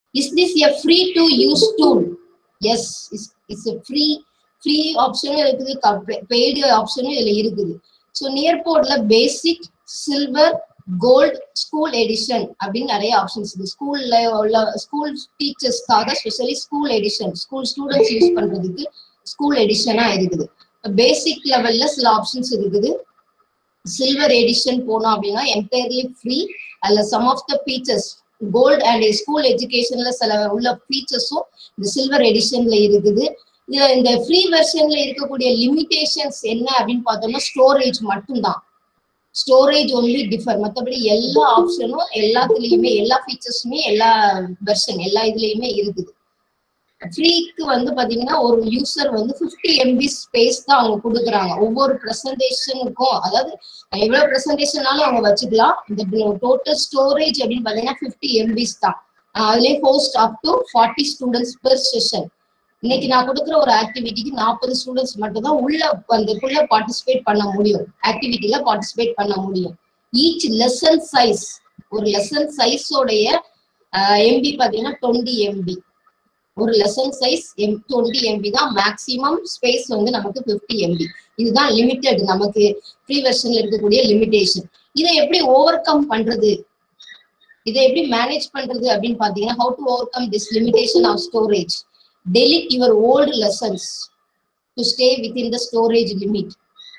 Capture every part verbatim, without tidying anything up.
Is this a free to use tool? Yes, it's, it's a free free option இருக்குது, paid option இதுல இருக்குது. So Nearpodல basic, silver, gold, school edition அப்படின்னு நிறைய options இருக்கு. ஸ்கூல்ல உள்ள ஸ்கூல் டீச்சர்ஸ்க்காக specially school edition, school students use பண்றதுக்கு ஸ்கூல் எடிஷனா இருக்குது. பேசிக் லெவல்ல சில ஆப்ஷன்ஸ் இருக்குது. சில்வர் எடிஷன் போனோம் அப்படின்னா என்டையர்லி ஃப்ரீ. அதுல some of the features gold and school எஜுகேஷன்ல சில உள்ள ஃபீச்சர்ஸும் இந்த சில்வர் எடிஷன்ல இருக்குது. இதுல இந்த ஃப்ரீ வெர்ஷன்ல இருக்கக்கூடிய லிமிடேஷன்ஸ் என்ன அப்படின்னு பார்த்தோம்னா ஸ்டோரேஜ் மட்டும்தான். ஸ்டோரேஜ் ஒன்லி டிஃபர், மற்றபடி எல்லா ஆப்ஷனும் எல்லாத்துலயுமே எல்லா ஃபீச்சர்ஸுமே எல்லா வெர்ஷன் எல்லா இதுலயுமே இருக்குது. ஃப்ரீக்கு வந்து பாத்தீங்கன்னா ஒரு யூசர் வந்து பிப்டி எம்பி ஸ்பேஸ் தான் அவங்க கொடுக்குறாங்க ஒவ்வொரு ப்ரெசன்டேஷனுக்கும். அதாவது எவ்வளவு ப்ரெசன்டேஷனாலும் அவங்க வச்சுக்கலாம். இந்த டோட்டல் ஸ்டோரேஜ் அப்படின்னு பாத்தீங்கன்னா பிப்டி எம்பிஸ் தான். அதுலயே host up to forty students per session. இன்னைக்கு நான் கொடுக்குற ஒரு ஆக்டிவிட்டிக்கு நாற்பது ஸ்டூடெண்ட்ஸ் மட்டும் தான் உள்ள வந்துக்குள்ள பார்ட்டிசிபேட் பண்ண முடியும், ஆக்டிவிட்டில பார்ட்டிசிபேட் பண்ண முடியும். ஈச் லெசன் சைஸ், ஒரு லெசன் சைஸோடைய எம்பி பாத்தீங்கன்னா டுவெண்ட்டி எம்பி. ஒரு lesson size M twenty MB தான். மேக்சிமம் ஸ்பேஸ் வந்து நமக்கு பிப்டி எம்பி. இதுதான் லிமிட்டட், நமக்கு ஃப்ரீ வெர்ஷன்ல இருக்கக்கூடிய லிமிடேஷன். இதை எப்படி ஓவர் கம் பண்றது, இதை எப்படி மேனேஜ் பண்றது அப்படின்னு பாத்தீங்கன்னா, how to overcome this limitation of storage. Delete your old lessons to stay within the storage limit.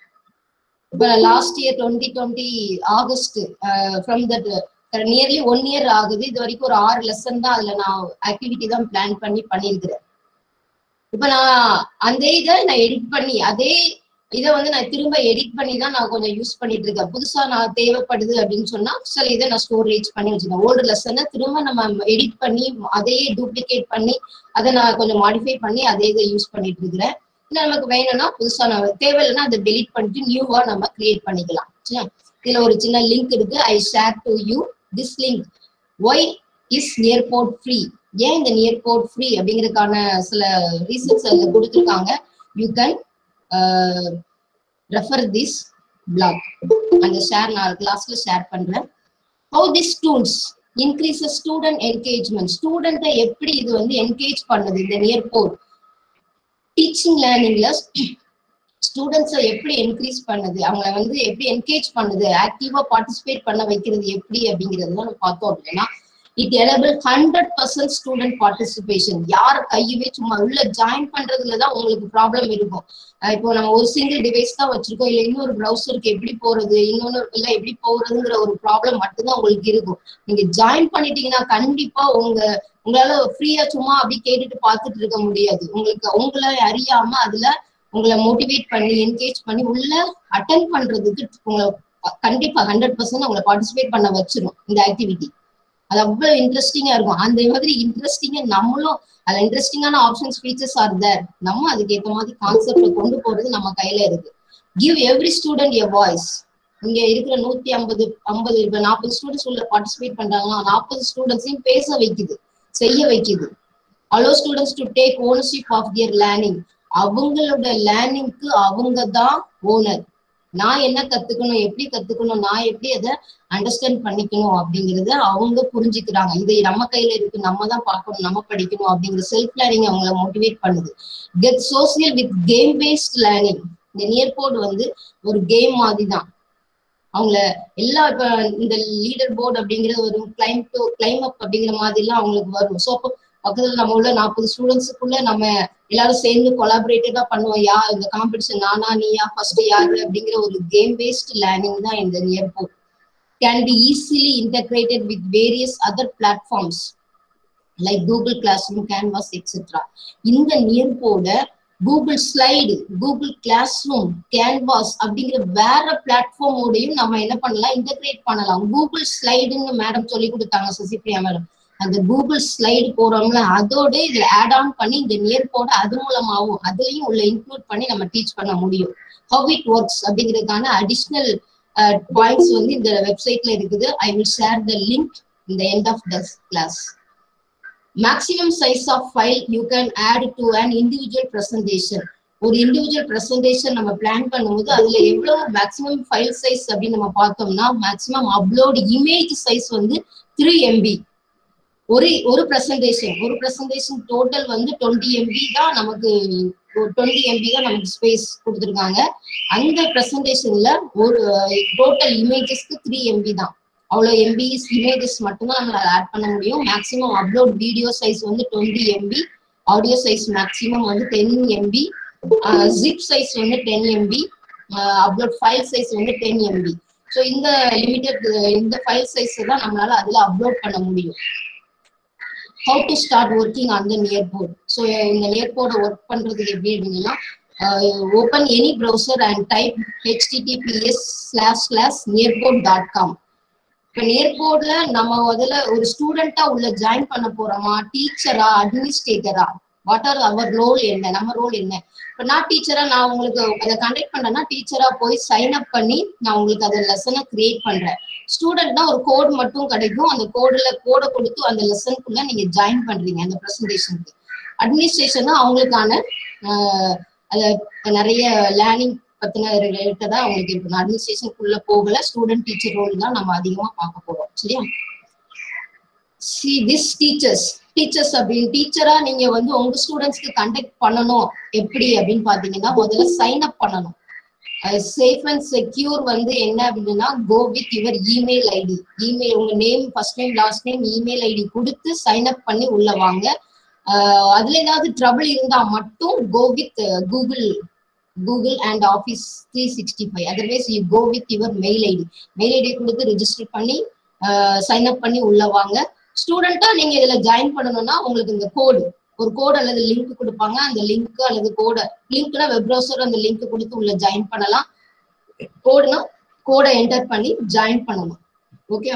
But last year twenty twenty August uh, from that uh, nearly one year ஆகுது. இது வரைக்கும் ஒரு ஆறு lesson தான் அதுல நான் activity தான் plan பண்ணி பண்ணியிருக்கிறேன். இப்ப நான் அந்த இதை நான் எடிட் பண்ணி அதே இதை வந்து நான் திரும்ப எடிட் பண்ணி தான் நான் கொஞ்சம் யூஸ் பண்ணிட்டு இருக்கேன். புதுசா நான் தேவைப்படுது அப்படின்னு சொன்னா சில இதை நான் ஸ்டோரேஜ் பண்ணி வச்சுக்கேன். ஓல்டு லெசனை திரும்ப நம்ம எடிட் பண்ணி அதையே டூப்ளிகேட் பண்ணி அதை நான் கொஞ்சம் மாடிஃபை பண்ணி அதே இதை யூஸ் பண்ணிட்டு இருக்கிறேன். இன்னும் நமக்கு வேணும்னா புதுசா நான் தேவையில்லைன்னா அதை டெலிட் பண்ணிட்டு நியூவா நம்ம கிரியேட் பண்ணிக்கலாம். சரியா? இதுல ஒரு சின்ன லிங்க் இருக்கு. I share to you this link. Why is Nearpod free? ஏன் இந்த நியர்போர்ட் ஃப்ரீ அப்படிங்கிறதுக்கான சில ரீசன்ஸ் அதுல கொடுத்துருக்காங்க. You can Uh, refer this blog and share நான் கிளாஸ்ல ஷேர் பண்றேன். How these tools increases student engagement. ஸ்டூடெண்ட்டை எப்படி இது வந்து என்கேஜ் பண்ணுது இந்த நியர்போர்ட் டீச்சிங் லேர்னிங்ல ஸ்டூடெண்ட்ஸை எப்படி என்கரேஜ் பண்ணுது, அவங்களை வந்து எப்படி என்கேஜ் பண்ணுது, ஆக்டிவா பார்ட்டிசிபேட் பண்ண வைக்கிறது எப்படி அப்படிங்கிறது நம்ம பார்த்தோம் அப்படின்னா, it enable hundred percent student participation. யார் கையுமே சும்மா உள்ள ஜாயின் பண்றதுலதான் உங்களுக்கு ப்ராப்ளம் இருக்கும். இப்போ நம்ம ஒரு சிங்கிள் டிவைஸ் தான் வச்சிருக்கோம், இல்ல இன்னொரு ப்ரௌசருக்கு எப்படி போறது, இன்னொன்னு இல்ல எப்படி போறதுங்கிற ஒரு ப்ராப்ளம் மட்டும்தான் உங்களுக்கு இருக்கும். நீங்க ஜாயின் பண்ணிட்டீங்கன்னா கண்டிப்பா உங்க உங்களால ஃப்ரீயா சும்மா அப்படி கேட்டுட்டு பார்த்துட்டு இருக்க முடியாது. உங்களுக்கு உங்களை அறியாம அதுல உங்களை மோட்டிவேட் பண்ணி என்கேஜ் பண்ணி உள்ள அட்டென்ட் பண்றதுக்கு உங்களை கண்டிப்பா ஹண்ட்ரட் பர்சன்ட் உங்களை பார்ட்டிசிபேட் பண்ண வச்சிடும் இந்த ஆக்டிவிட்டி. அது அவ்வளவு இன்ட்ரெஸ்டிங்கா இருக்கும். அந்த மாதிரி இன்ட்ரெஸ்டிங்கா நம்மளும் அதுல இன்ட்ரெஸ்டிங்கான ஆப்ஷன்ஸ் ஃபீச்சர்ஸ் ஆர் தேர். நம்ம அதுக்கு ஏற்ற மாதிரி கான்செப்ட கொண்டு போறது நம்ம கையில இருக்கு. Give every student a voice. இங்க இருக்கிற நூத்தி ஐம்பது ஐம்பது இப்ப நாற்பது ஸ்டூடெண்ட்ஸ் உள்ள பார்ட்டிசிபேட் பண்றாங்கன்னா நாற்பது ஸ்டூடெண்ட்ஸையும் பேச வைக்குது, செய்ய வைக்குது. Allow students to take ownership of their learning. அவங்களோட லேர்னிங்க்கு அவங்க தான் ஓனர். நான் என்ன கத்துக்கணும், எப்படி கத்துக்கணும், நான் எப்படி அதை அண்டர்ஸ்டாண்ட் பண்ணிக்கணும் அப்படிங்கறத அவங்க புரிஞ்சுக்கிறாங்க. இது நம்ம கையில இருக்கு, நம்ம தான் பார்க்கணும், நம்ம படிக்கணும் அப்படிங்கிற செல்ஃப் லேர்னிங் அவங்களை மோட்டிவேட் பண்ணுது. Get social with game based learning. இந்த நியர்போர்ட் வந்து ஒரு கேம் மாதிரி தான். அவங்கள எல்லா இப்ப இந்த லீடர் போர்டு அப்படிங்கிறது ஒரு கிளைம் டு கிளைம் அப் அப்படிங்கிற மாதிரி எல்லாம் அவங்களுக்கு வரும். ஸோ அப்போ பக்கத்துல நம்ம உள்ள நாற்பது ஸ்டூடெண்ட்ஸுக்குள்ள நம்ம எல்லாரும் சேர்ந்து கொலாபரேட்டிவா பண்ணுவோம். யா இந்த காம்படிஷன் நானா நீயா ஃபர்ஸ்ட் யாரு அப்படிங்கிற ஒரு கேம் பேஸ்ட் லேர்னிங் தான் இந்த Nearpod. Can be easily integrated with various other platforms like Google classroom, Canvas et cetera. இந்த நியர்போர்ட Google slide, Google classroom, Canvas அப்படிங்கிற வேற பிளாட்ஃபார்மோடையும் நம்ம என்ன பண்ணலாம், இன்டகிரேட் பண்ணலாம். கூகுள் ஸ்லைடுன்னு மேடம் சொல்லி கொடுத்தாங்க சசிபிரியா மேடம். அந்த கூகுள் ஸ்லைடு போறோம்ல அதோட இதுல ஆட் ஆன் பண்ணி இந்த நியர்போர்ட் அது மூலமாவும் அதுலயும் உள்ள இன்க்ளூட் பண்ணி நம்ம டீச் பண்ண முடியும். ஹவ் இட் ஒர்க்ஸ் அப்படிங்கிறதுக்கான அடிஷனல் பாயிண்ட்ஸ் வந்து இந்த வெப்சைட்ல இருக்குது. I will share the link in the end of this class. Maximum size of file you can add to an individual presentation. ஒரு இண்டிவிஜுவல் பிரசன்டேஷன் நம்ம பிளான் பண்ணும்போது அதுல எவ்வளவு மேக்ஸிமம் ஃபைல் சைஸ் அப்படின்னு நம்ம பார்த்தோம்னா, மேக்ஸிமம் அப்லோட் இமேஜ் சைஸ் வந்து three MB. ஒரு ஒரு பிரசன்டேஷன் ஒரு பிரசன்டேஷன் டோட்டல் வந்து டுவெண்ட்டி எம்பி தான் நமக்கு டுவெண்ட்டி எம்பி தான் நமக்கு ஸ்பேஸ் கொடுத்துருக்காங்க. அந்த பிரசன்டேஷன்ல ஒரு டோட்டல் இமேஜஸ்க்கு த்ரீ எம்பி தான். அவ்வளோ எம்பிஸ் இமேஜஸ் மட்டும்தான் நம்மளால ஆட் பண்ண முடியும். மேக்ஸிமம் அப்லோட் வீடியோ சைஸ் வந்து twenty MB, audio size maximum வந்து டென் எம்பி, ஜிப் சைஸ் வந்து ten MB, upload file size வந்து டென் எம்பி. ஸோ இந்த லிமிடெட் இந்த ஃபைல் சைஸ் தான் நம்மளால அதுல அப்லோட் பண்ண முடியும். How to start working on the nearboard? So இந்த nearboard ஒர்க் பண்றதுக்கு எப்படி அப்படின்னா, open any browser and type h t t p s slash slash nearboard dot com. இப்போ nearboardல நம்ம முதல்ல ஒரு ஸ்டூடெண்டா உள்ள ஜாயின் பண்ண போறோமா, டீச்சரா, அட்மினிஸ்ட்ரேட்டரா, வாட் ஆர் அவர் ரோல் என்ன, நம்ம ரோல் என்ன. இப்போ நான் டீச்சரா நான் உங்களுக்கு அதை கண்டக்ட் பண்றேன்னா டீச்சரா போய் சைன் அப் பண்ணி நான் உங்களுக்கு அதை லெசனை கிரியேட் பண்றேன். ஸ்டூடெண்ட்னா ஒரு கோட் மட்டும் கிடைக்கும், அந்த கோடுல கோடை கொடுத்து அந்த லெசனுக்குள்ள நீங்க ஜாயின் பண்றீங்க அந்த ப்ரெசன்டேஷனுக்கு. அட்மினிஸ்ட்ரேஷன் அவங்களுக்கான நிறைய லேர்னிங் பத்தின ரிலேட்டடா அவங்களுக்கு இருக்கணும். அட்மினிஸ்ட்ரேஷனுக்குள்ள போகல, ஸ்டூடெண்ட் டீச்சர் ரோல் தான் நம்ம அதிகமா பார்க்க போறோம். சரியா? சி திஸ் டீச்சர்ஸ் டீச்சர்ஸ் அப்படின்னு டீச்சரா நீங்க வந்து உங்க ஸ்டூடெண்ட்ஸ்க்கு கண்டக்ட் பண்ணணும் எப்படி அப்படின்னு பாத்தீங்கன்னா, முதல்ல சைன் அப் பண்ணணும். சேஃப் அண்ட் செக்யூர் வந்து என்ன அப்படின்னா, go with your email ID. Email உங்க name, first name, last name, email ID கொடுத்து சைன் அப் பண்ணி உள்ள வாங்க. அதுல ஏதாவது ட்ரபிள் இருந்தா மட்டும் go with Google Google and Office three sixty five. Otherwise you go with your mail ID. Mail ID கொடுத்து ரிஜிஸ்டர் பண்ணி சைன் அப் பண்ணி உள்ள வாங்க. ஸ்டூடெண்டா நீங்க இதுல ஜாயின் பண்ணணும்னா உங்களுக்கு இந்த கோடு ஒரு கோடு அல்லது லிங்க் கொடுப்பாங்க. அந்த லிங்க் அல்லது கோடை லிங்க்னா வெப் ப்ரௌசர் அந்த லிங்க் கொடுத்து உள்ள ஜாயின் பண்ணலாம். கோடுனா கோடை என்டர் பண்ணி ஜாயின் பண்ணணும். ஓகே,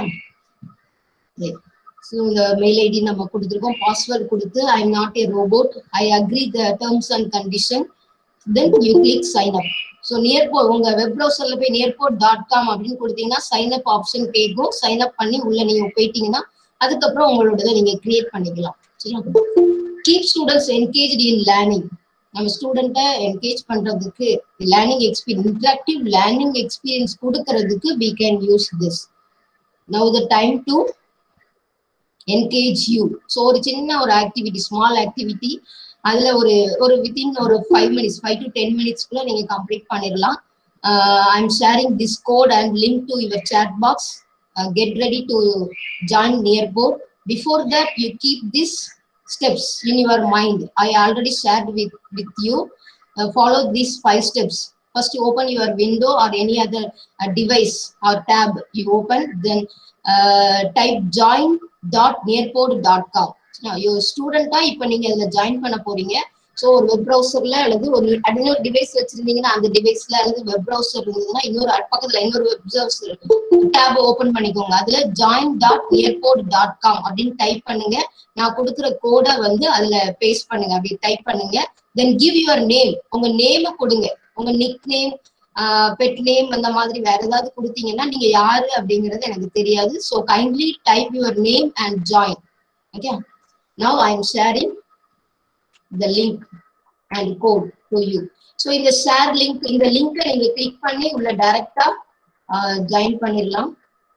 ஸோ இந்த மெயில் ஐடி நம்ம கொடுத்துருக்கோம். பாஸ்வேர்டு கொடுத்து I am not a robot, I agree the terms and condition, then you click sign up. So Nearpod உங்க வெப் ப்ரௌசர்ல போய் நியர்போர்ட் டாட் காம் அப்படின்னு கொடுத்தீங்கன்னா சைன் அப் ஆப்ஷன் கேட்கும். சைன் அப் பண்ணி உள்ள நீங்க போயிட்டீங்கன்னா அதுக்கப்புறம் உங்களோட நீங்க கிரியேட் பண்ணிக்கலாம். சரியா? Keep students engaged in learning. நம்ம ஸ்டூடெண்ட்டை என்கேஜ் பண்றதுக்கு learning experience, interactive learning experience கொடுக்கறதுக்கு we can use this. Now the time to engage you. So ஒரு சின்ன ஒரு ஆக்டிவிட்டி, ஸ்மால் ஆக்டிவிட்டி, அதுல ஒரு ஒரு வித்தின் ஒரு five minutes five to ten மினிட்ஸ்க்குள்ள நீங்க கம்ப்ளீட் பண்ணிடலாம். I am sharing this code and link to your chat box. Get ready to join Nearpod. Before that you keep this steps in your mind. I already shared with with you. Uh, follow these five steps. First, you open your window or any other uh, device or tab you open, then uh, type join dot nearpod dot com. Now your student ah ipo neenga idla join panna poringa. So ஒரு web ப்ரௌசர்ல அல்லது ஒரு இன்னொரு device வச்சிருந்தீங்கன்னா அந்த டிவைஸ்ல அல்லது web browser இருந்ததுன்னா இன்னொரு பக்கத்துல இன்னொரு வெப் ப்ரௌசர் டேப் ஓபன் பண்ணிக்கோங்க. அதுல join dot Nearpod dot com அப்படின்னு டைப் பண்ணுங்க. நான் கொடுக்குற கோடை வந்து அதுல பேஸ்ட் பண்ணுங்க. அப்படி டைப் பண்ணுங்க. Then give your name. உங்க நேம கொடுங்க. உங்க நிக் நேம், பெட் நேம் அந்த மாதிரி வேற ஏதாவது கொடுத்தீங்கன்னா நீங்க யாரு அப்படிங்கிறது எனக்கு தெரியாது. So kindly type your name and join. Okay, now I am sharing the link and code to you. So in the share link, in the link நீங்க click பண்ணி உள்ள டைரக்டா ஜாயின் பண்ணிடலாம்.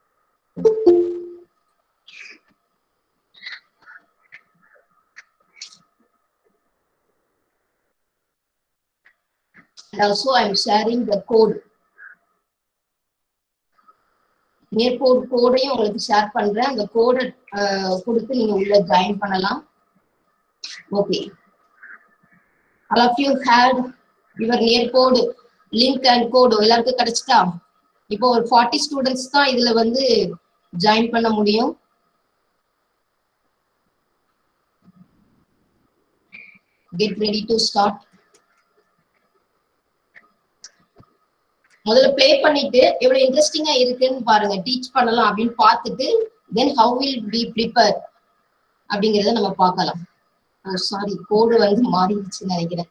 And also I am sharing the code. nearpod கோடையும் உங்களுக்கு share பண்றேன். அந்த கோடை கொடுத்து நீங்க உள்ள ஜாயின் பண்ணலாம். Okay, all of you had your nearpod link and code எல்லாருக்கும் கிடைச்சிட்டா? இப்போ ஒரு ஃபார்ட்டி ஸ்டூடெண்ட்ஸ் தான் இதுல வந்து ஜாயின் பண்ண முடியும். get ready to start. முதல்ல ப்ளே பண்ணிட்டு எவ்வளவு இன்ட்ரெஸ்டிங்கா இருக்குன்னு பாருங்க. டீச் பண்ணலாம் அப்படின்னு பார்த்துட்டு then how will we prepare அப்படிங்கறத நம்ம பார்க்கலாம். சாரி, கோடு வந்து மாறிடுச்சுன்னு நினைக்கிறேன்.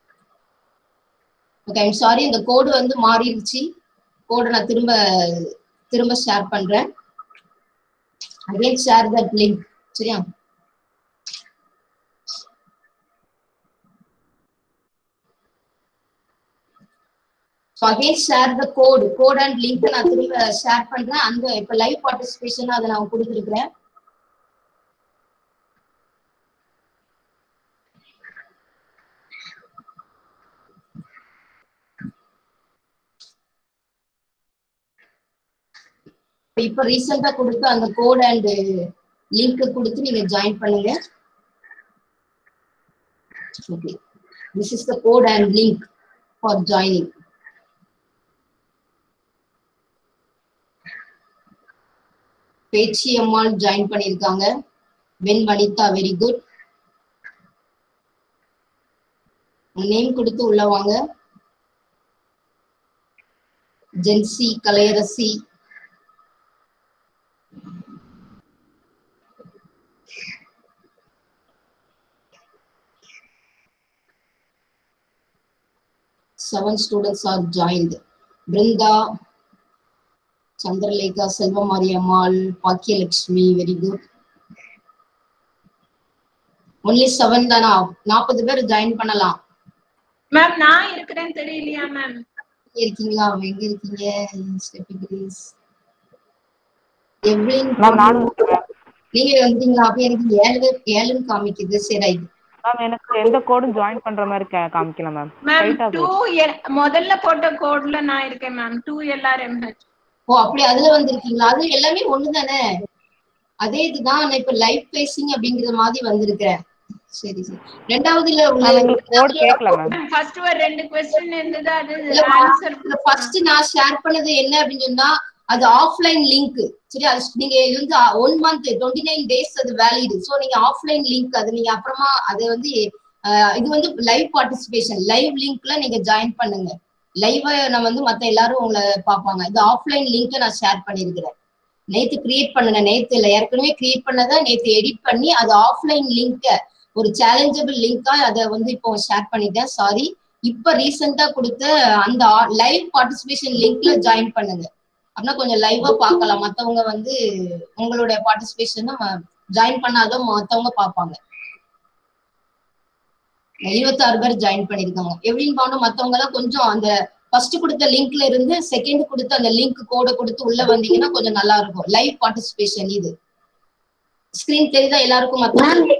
ஓகே, ஐம் சாரி, இந்த கோடு வந்து மாறிடுச்சு. கோடை நான் திரும்ப திரும்ப ஷேர் பண்றேன். Again share that link. சரியா? So again share the code code and link நான் திரும்ப ஷேர் பண்றேன். அந்த இப்போ லைவ் பார்ட்டிசிபேஷன் அதை நான் கொடுத்துருக்குறேன். இப்ப ரீசெண்டா கொடுத்து அந்த கோட் அண்ட் லிங்க் கொடுத்து நீங்க ஜாயின் பண்ணுங்க. Okay, this is the code and link for joining. Pechi Ammal join பண்ணிருக்காங்க. வென் வனிதா, வெரி குட். நேம் கொடுத்து உள்ள வாங்க. Jency, Kalaiyarasi, seven students are joined. Brinda, Chandralekha, Selva Mariammal, Pakya Lakshmi, very good. Only seven தானா? நாற்பது பேர் ஜாயின் பண்ணலாம். மேம் நான் இருக்கறேன் தெரியலையா மேம்? இருக்கீங்களா? எங்க இருக்கீங்க? ஸ்டெபிகிரிஸ். எவ்லின் மேம் நானும் இருக்கேன். நீங்க வந்தீங்களா? அப்ப எனக்கு ஏழு ஏழுன்னு காமிக்குது. சரி, மேம் எனக்கு எந்த கோடும் ஜாயின் பண்ற மாதிரி காமிக்கல மேம். மேம் two முதல்ல போட்ட கோட்ல நான் இருக்கேன் ma'am. two L R M H. ஓ அப்படி அதுல வந்திருக்கீங்களா? அது எல்லாமே ஒண்ணுதானே? அதே இதுதான். நான் இப்ப லைவ் பேசிங் அப்படிங்கற மாதிரி வந்திருக்கேன். சரி சரி. ரெண்டாவதுல உள்ள கோட் கேட்கல மேம். ஃபர்ஸ்ட் ஒரு ரெண்டு क्वेश्चन இருந்தது, அது ஆன்சர். ஃபர்ஸ்ட் நான் ஷேர் பண்ணது என்ன அப்படினு சொன்னா அது ஆஃப்லைன் லிங்க். சரி, அது நீங்க இது வந்து one month twenty nine days அது வேலிட். சோ நீங்க ஆஃப்லைன் லிங்க் அது நீங்க அப்புறமா அது வந்து இது வந்து லைவ் பார்ட்டிசிபேஷன். லைவ் லிங்க்ல நீங்க ஜாயின் பண்ணுங்க. லைவ் நான் வந்து மத்த எல்லாரும் உங்களை பார்ப்பாங்க. இது ஆஃப்லைன் லிங்க் நான் ஷேர் பண்ணிருக்கிறேன். நேத்து கிரியேட் பண்ணன நேத்து இல்ல ஏற்கனவே கிரியேட் பண்ணதை நேத்து எடிட் பண்ணி அது ஆஃப்லைன் லிங்க் ஒரு சேலஞ்சபிள் லிங்கா அதை வந்து இப்போ ஷேர் பண்ணிட்டேன். சாரி. இப்ப ரீசெண்டா கொடுத்த அந்த லைவ் பார்ட்டிசிபேஷன் லிங்க்ல ஜாயின் பண்ணுங்க. அப்படின்னா கொஞ்சம் லைவா பார்க்கலாம். மத்தவங்க வந்து உங்களுடைய பார்ட்டிசிபேஷன் ஜாயின் பண்ணாதான் மத்தவங்க பார்ப்பாங்க. இருபத்தி ஆறு பேர் ஜாயின் பண்ணிருக்காங்க. எப்படின்னு பாக்கணும், மத்தவங்க எல்லாம் கொஞ்சம் அந்த ஃபர்ஸ்ட் கொடுத்த லிங்க்ல இருந்து செகண்ட் கொடுத்த அந்த லிங்க் கோட கொடுத்து உள்ள வந்தீங்கன்னா கொஞ்சம் நல்லா இருக்கும். லைவ் பார்ட்டிசிபேஷன் இது. ஸ்கிரீன் தெரியுதா எல்லாருக்கும்? மத்தவங்க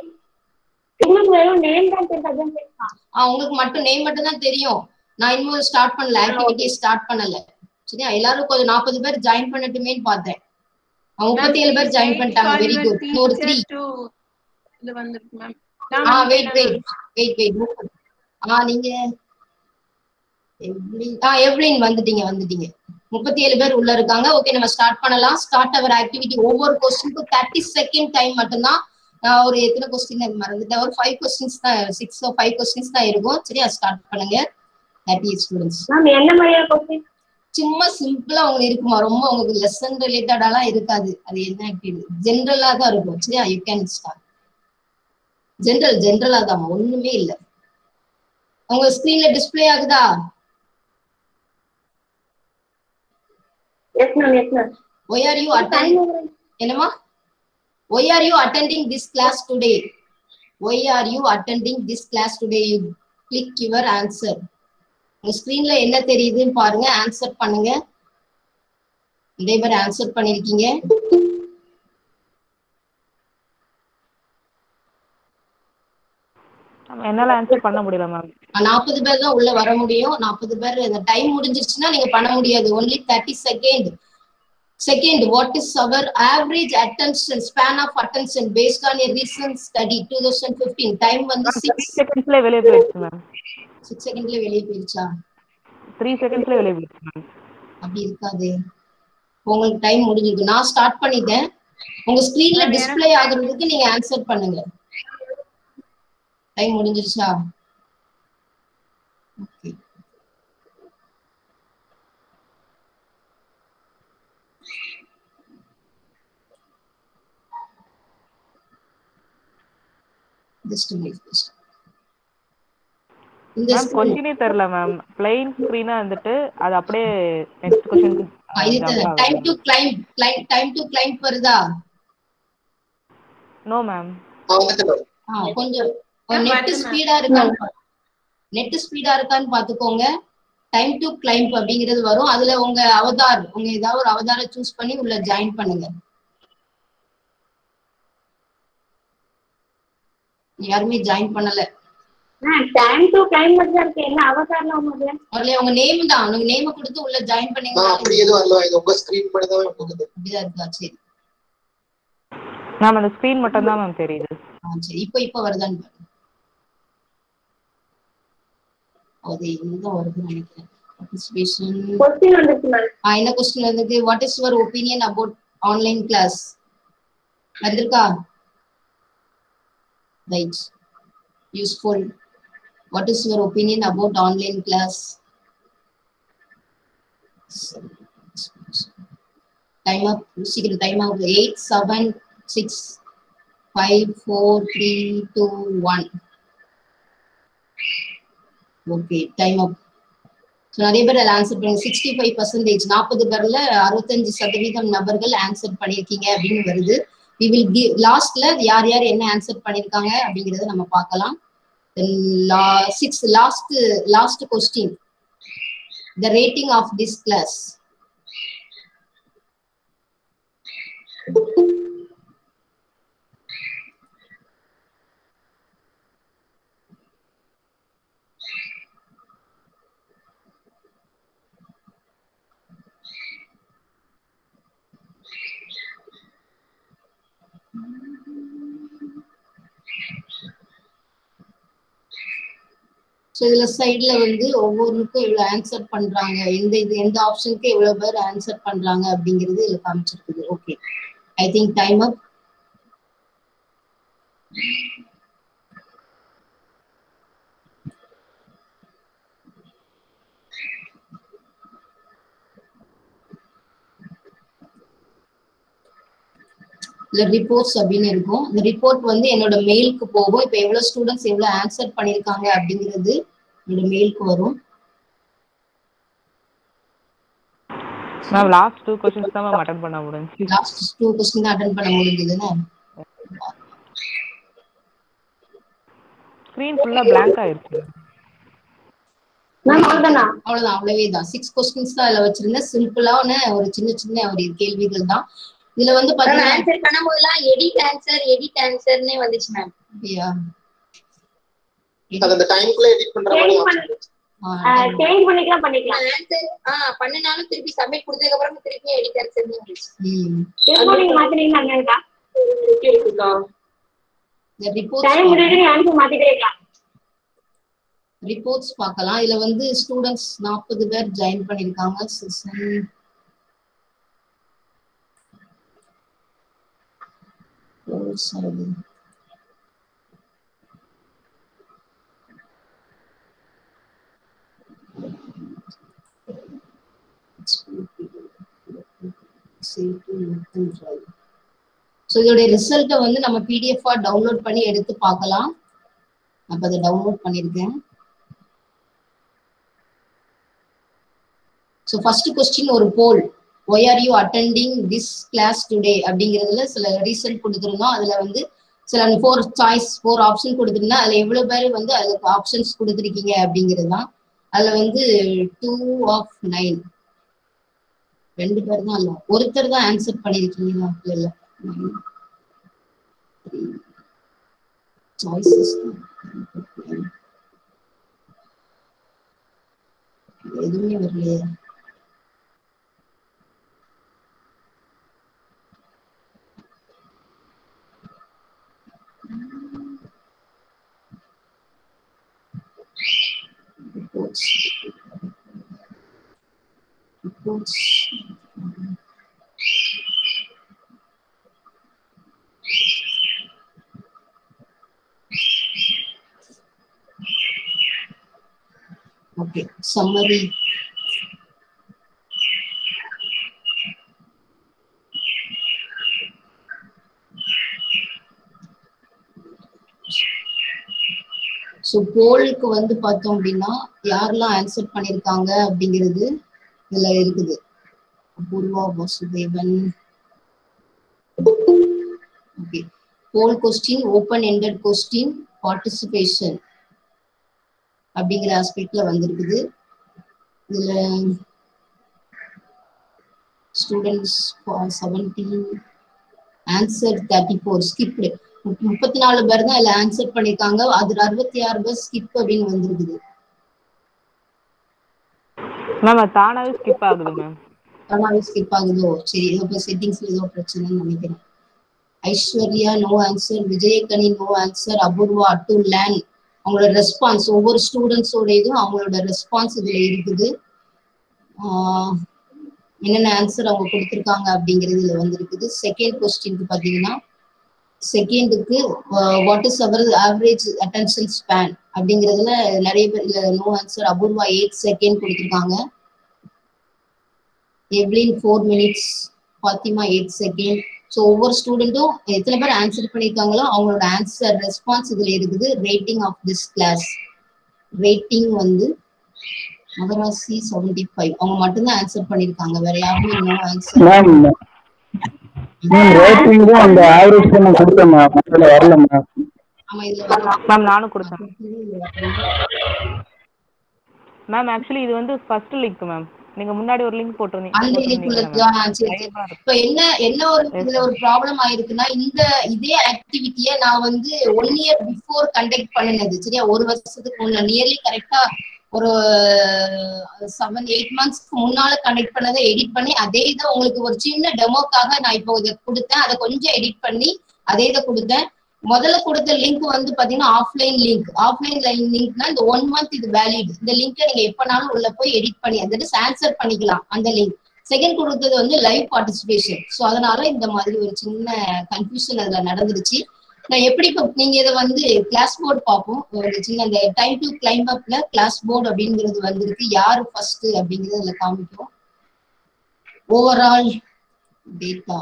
உங்களுக்கு மட்டும் நேம் மட்டும் தான் தெரியும். நான் இன்னும் ஸ்டார்ட் பண்ணல, ஆக்டிவிட்டி ஸ்டார்ட் பண்ணல. சரியா? எல்லாரும் கொஞ்சம் நாற்பது பேர் ஜாயின் பண்ணட்டுமேன்னு பார்த்தேன். முப்பத்தி ஏழு பேர் ஜாயின் பண்ணிட்டாங்க. Very good. ஒரு த்ரீ இது வந்திருக்கு மேம். ஆ வெயிட் வெயிட் வெயிட் வெயிட். ஆ நீங்க எவ்லின் ஆ எவ்லின் வந்துட்டீங்க வந்துட்டீங்க. முப்பத்தி ஏழு பேர் உள்ள இருக்காங்க. ஓகே, நம்ம ஸ்டார்ட் பண்ணலாம். Start our activity. ஒவ்வொரு क्वेश्चनக்கு முப்பது செகண்ட் டைம் மட்டும் தான். நான் ஒரு எத்தனை क्वेश्चन மறந்துட்டேன். ஒரு five क्वेश्चंस தான், six or five क्वेश्चंस தான் இருக்கும். சரியா? ஸ்டார்ட் பண்ணுங்க. thirty students. மேம் என்ன மாதிரியா क्वेश्चन? சும்மா சிம்பிளா உங்களுக்கு இருக்குமா? ரொம்ப உங்களுக்கு லெசன் ரிலேட்டடாலாம் இருக்காது. அது என்ன ஆக்டிவிட்டி ஜெனரலா தான் இருக்கும். சரியா? You can start. ஜெனரல் ஜெனரலா தான், ஒண்ணுமே இல்ல. உங்க ஸ்கிரீன்ல டிஸ்ப்ளே ஆகுதா? Yes ma'am yes ma'am. why are you attending என்னமா why are you attending this class today? why are you attending this class today? you click your answer. உங்க ஸ்கிரீன்ல என்ன தெரியுதுன்னு பாருங்க. ஆன்சர் பண்ணுங்க. இதே மாதிரி ஆன்சர் பண்ணிருக்கீங்க. என்னால ஆன்சர் பண்ண முடியல மேம். நாற்பது பேர் தான் உள்ள வர முடியும். நாற்பது பேர். இந்த டைம் முடிஞ்சிருச்சுன்னா நீங்க பண்ண முடியாது. only thirty second. Second, what is our average attention span of attention based on a recent study twenty fifteen? Time வந்து six செகண்ட்ஸ்ல வெளிய போயிடுச்சு மேம். six செகண்ட்ல வெளிய போயிடுச்சா? three செகண்ட்ஸ்ல வெளிய போயிடுச்சு மேம். அப்படி இருக்காது. உங்களுக்கு டைம் முடிஞ்சிருக்கு. நான் ஸ்டார்ட் பண்ணிட்டேன். உங்க ஸ்கிரீன்ல டிஸ்ப்ளே ஆகுறதுக்கு நீங்க ஆன்சர் பண்ணுங்க. டைம் முடிஞ்சிருச்சா? Okay. Just to make this. இந்த மேம் क्वेश्चनே தெரியல மேம். ப்ளைன் ஸ்கிரீனா வந்துட்டு அது அப்படியே நெக்ஸ்ட் क्वेश्चनக்கு time to climb time to climb வருதா? No ma'am. ஆ கொஞ்சம் நெட் ஸ்பீடா இருக்கான்னு நெட் ஸ்பீடா இருக்கான்னு பாத்துக்கோங்க. டைம் டு கிளைம் அப்படிங்கிறது வரும். அதுல உங்க அவதார் உங்க ஏதாவது ஒரு அவதாரை சூஸ் பண்ணி உள்ள ஜாயின் பண்ணுங்க. யாருமே ஜாயின் பண்ணல. டைம் டு டைம் மட்டும் இருக்கு. என்ன அவதாரல உங்களுக்கு வரல உங்க நேம் தான். உங்க நேம் கொடுத்து உள்ள ஜாயின் பண்ணீங்க. அப்படி எதுவும் வரல. இது உங்க ஸ்கிரீன் மட்டும் தான் இருக்குது. அப்படிதான் இருக்கா? சரி மேம் அந்த ஸ்கிரீன் மட்டும் தான் மேம் தெரியுது. ஆ சரி இப்போ இப்போ வருதான்னு பாருங்க. அது இதுதான் வருதுன்னு நினைக்கிறேன். பார்ட்டிசிபேஷன் क्वेश्चन வந்துச்சு மேம். ஆ என்ன क्वेश्चन வந்திருக்கு? What is your opinion about online class? வந்திருக்கா? Right. Useful. What is your opinion about online class? Time up. Secret time up. Eight, seven, six, five, four, three, two, one. Okay, time up. So நிறைய பேர் answer பண்ணுங்க. Sixty five percentage நாற்பது பேர்ல அறுபத்தஞ்சு சதவீதம் நபர்கள் answer பண்ணியிருக்கீங்க அப்படின்னு வருது. We will give லாஸ்ட்ல யார் யார் என்ன ஆன்சர் பண்ணியிருக்காங்க அப்படிங்கறத நம்ம பார்க்கலாம். The la six last last question. The rating of this class. So இதுல சைட்ல வந்து ஒவ்வொன்றுக்கும் இவ்வளவு ஆன்சர் பண்றாங்க, எந்த இது எந்த ஆப்ஷனுக்கு எவ்வளவு பேர் ஆன்சர் பண்றாங்க அப்படிங்கிறது இதுல காமிச்சிருக்குது. Okay, I think time up. இல்ல ரிப்போர்ட்ஸ் அப்படின்னு இருக்கும். இந்த ரிப்போர்ட் வந்து என்னோட மெயிலுக்கு போகும். இப்ப எவ்வளவு ஸ்டூடெண்ட்ஸ் எவ்வளவு ஆன்சர் பண்ணிருக்காங்க அப்படிங்கிறது என்னோட மெயிலுக்கு வரும். மேம் லாஸ்ட் டூ क्वेश्चंस தான் மேம் அட்டெண்ட் பண்ண முடிஞ்சு. லாஸ்ட் டூ क्वेश्चन தான் அட்டெண்ட் பண்ண முடிஞ்சதுன்னா ஸ்கிரீன் ஃபுல்லா blank ஆயிருச்சு. மேம் அவ்வளவுதானா? அவ்வளவுதான், அவ்வளவே தான். சிக்ஸ் क्वेश्चंस தான் அதுல வச்சிருந்தேன். சிம்பிளான ஒரு சின்ன சின்ன ஒரு கேள்விகள் தான். இதுல வந்து பாத்தீங்கன்னா ஆன்சர் பண்ணும்போதெல்லாம் எடிட் ஆன்சர் எடிட் ஆன்சர்னே வந்துச்சு மேம். அப்படியா? அது அந்த டைம்க்குள்ள எடிட் பண்ற மாதிரி ஆப்ஷன். சேஞ்ச் பண்ணிக்கலாம் பண்ணிக்கலாம். ஆன்சர் ஆ பண்ணனாலும் திருப்பி சப்மிட் கொடுத்ததுக்கு அப்புறம் திருப்பி எடிட் ஆன்சர்னே வந்துச்சு. ம் இப்போ நீங்க மாத்தினீங்களா அங்கடா? கேக்குதா? இந்த ரிப்போர்ட்ஸ் டைம் முடிஞ்சு நீ ஆன்சர் மாத்திட்டே இருக்கலாம். ரிப்போர்ட்ஸ் பார்க்கலாம். இதுல வந்து ஸ்டூடெண்ட்ஸ் நாற்பது பேர் ஜாயின் பண்ணிருக்காங்க. செஷன் சரி. ஸோ இதோடைய ரிசல்ட்டை வந்து நம்ம பிடிஎஃப் டவுன்லோட் பண்ணி எடுத்து பார்க்கலாம். அப்ப அதை டவுன்லோட் பண்ணிருக்கேன். ஸோ ஃபர்ஸ்ட் கொஸ்டின் ஒரு poll. Why are you attending this class today அப்படிங்கிறதுல சில ரீசன் கொடுத்துருந்தோம். அதுல வந்து சில ஃபோர் சாய்ஸ் ஃபோர் ஆப்ஷன் கொடுத்துருந்தா அதுல எவ்வளவு பேர் வந்து அதுக்கு ஆப்ஷன்ஸ் கொடுத்துருக்கீங்க அப்படிங்கிறது தான். அதுல வந்து டூ ஆஃப் நைன் ரெண்டு பேர் தான், இல்ல ஒருத்தர் தான் ஆன்சர் பண்ணிருக்கீங்களா? இல்ல சாய்ஸஸ் எதுவுமே வரலையே. Reports. Reports. Okay, summary. So போலுக்கு வந்து பார்த்தோம் அப்படின்னா யாரெல்லாம் ஆன்சர் பண்ணியிருக்காங்க அப்படிங்கிறது இதுல இருக்குது. Apoorva, Vasudevan. Okay, poll question, open ended question, participation அப்படிங்கிற ஆஸ்பெக்ட்ல வந்திருக்குது. இதுல students seventeen, answer thirty four, skipped. முப்பத்தி நாலு பேர் தான் இதுல ஆன்சர் பண்ணிருக்காங்க. அதுல அறுபத்தி ஆறு பேர் ஸ்கிப் அப்படின்னு வந்திருக்குது. மேம் தானாவே ஸ்கிப் ஆகுது மேம். தானாவே ஸ்கிப் ஆகுதோ? சரி, ஏதோ செட்டிங்ஸ்ல ஏதோ பிரச்சனைன்னு நினைக்கிறேன். Aishwarya no answer, Vijayakani no answer, Apoorva அட்டு லேன் அவங்களோட ரெஸ்பான்ஸ் ஒவ்வொரு ஸ்டூடெண்ட்ஸோட இதுவும் அவங்களோட ரெஸ்பான்ஸ் இதுல இருக்குது. ஆஹ் என்னென்ன ஆன்சர் அவங்க கொடுத்துருக்காங்க அப்படிங்கிறது இதுல வந்திருக்குது. செகண்ட் கொஸ்டினுக்கு பாத்தீங்கன்னா செகண்டுக்கு what is our average attention span அப்படிங்கிறதுல நிறைய பேர் இதுல no answer. Apoorva eight second கொடுத்துருக்காங்க. Evelyn four minutes, Fathima eight second. So ஒவ்வொரு ஸ்டூடெண்ட்டும் எத்தனை பேர் ஆன்சர் பண்ணியிருக்காங்களோ அவங்களோட ஆன்சர் ரெஸ்பான்ஸ் இதுல இருக்குது. Rating of this class rating வந்து மகராசி செவன்டி ஃபைவ் அவங்க மட்டும்தான் ஆன்சர் பண்ணிருக்காங்க. வேற யாருமே இன்னும் ஆன்சர் மேம் மேம் ரேட்டிங் தான் அந்த ஆவரேஜ் நான் கொடுத்தேன் மேம். அதுல வரல மேம். ஆமா இதுல வரல மேம். நானும் கொடுத்தேன் மேம். ஆக்சுவலி இது வந்து ஃபர்ஸ்ட் லிங்க் மேம். நீங்க முன்னாடி ஒரு லிங்க் போட்டுருந்தீங்க. அந்த லிங்க்லதான். சரி சரி. இப்ப என்ன என்ன ஒரு இதுல ஒரு ப்ராப்ளம் ஆயிருக்குன்னா இந்த இதே ஆக்டிவிட்டிய நான் வந்து ஒன் இயர் பிஃபோர் கண்டக்ட் பண்ணினது. சரியா, ஒரு வருஷத்துக்கு முன்ன நியர்லி கரெக்டா ஒரு செவன் எயிட் மந்த்ஸ்க்கு முன்னால கண்டக்ட் பண்ணதை எடிட் பண்ணி அதே இதை உங்களுக்கு ஒரு சின்ன டெமோக்காக நான் இப்போ இதை கொடுத்தேன். அதை கொஞ்சம் எடிட் பண்ணி அதே இதை கொடுத்தேன். முதல்ல கொடுத்த லிங்க் வந்து பாத்தீங்கன்னா ஆஃப்லைன் லிங்க். ஆஃப்லைன் லிங்க்னா இந்த ஒன் மந்த் இது வேலிட். இந்த லிங்கை நீங்க எப்பனாலும் உள்ள போய் எடிட் பண்ணி அந்த ஆன்சர் பண்ணிக்கலாம் அந்த லிங்க். செகண்ட் கொடுத்தது வந்து லைவ் பார்ட்டிசிபேஷன். ஸோ அதனால இந்த மாதிரி ஒரு சின்ன கன்ஃபியூஷன் அதுல நடந்துருச்சு. நான் எப்படி இப்போ நீங்க இதை வந்து கிளாஸ் போர்டு பார்ப்போம். ஒரு சின்ன அந்த டைம் டு கிளைம் அப்ல கிளாஸ் போர்டு அப்படிங்கிறது வந்திருக்கு. யாரு ஃபர்ஸ்ட் அப்படிங்கிறது அதுல காமிக்கும். Overall data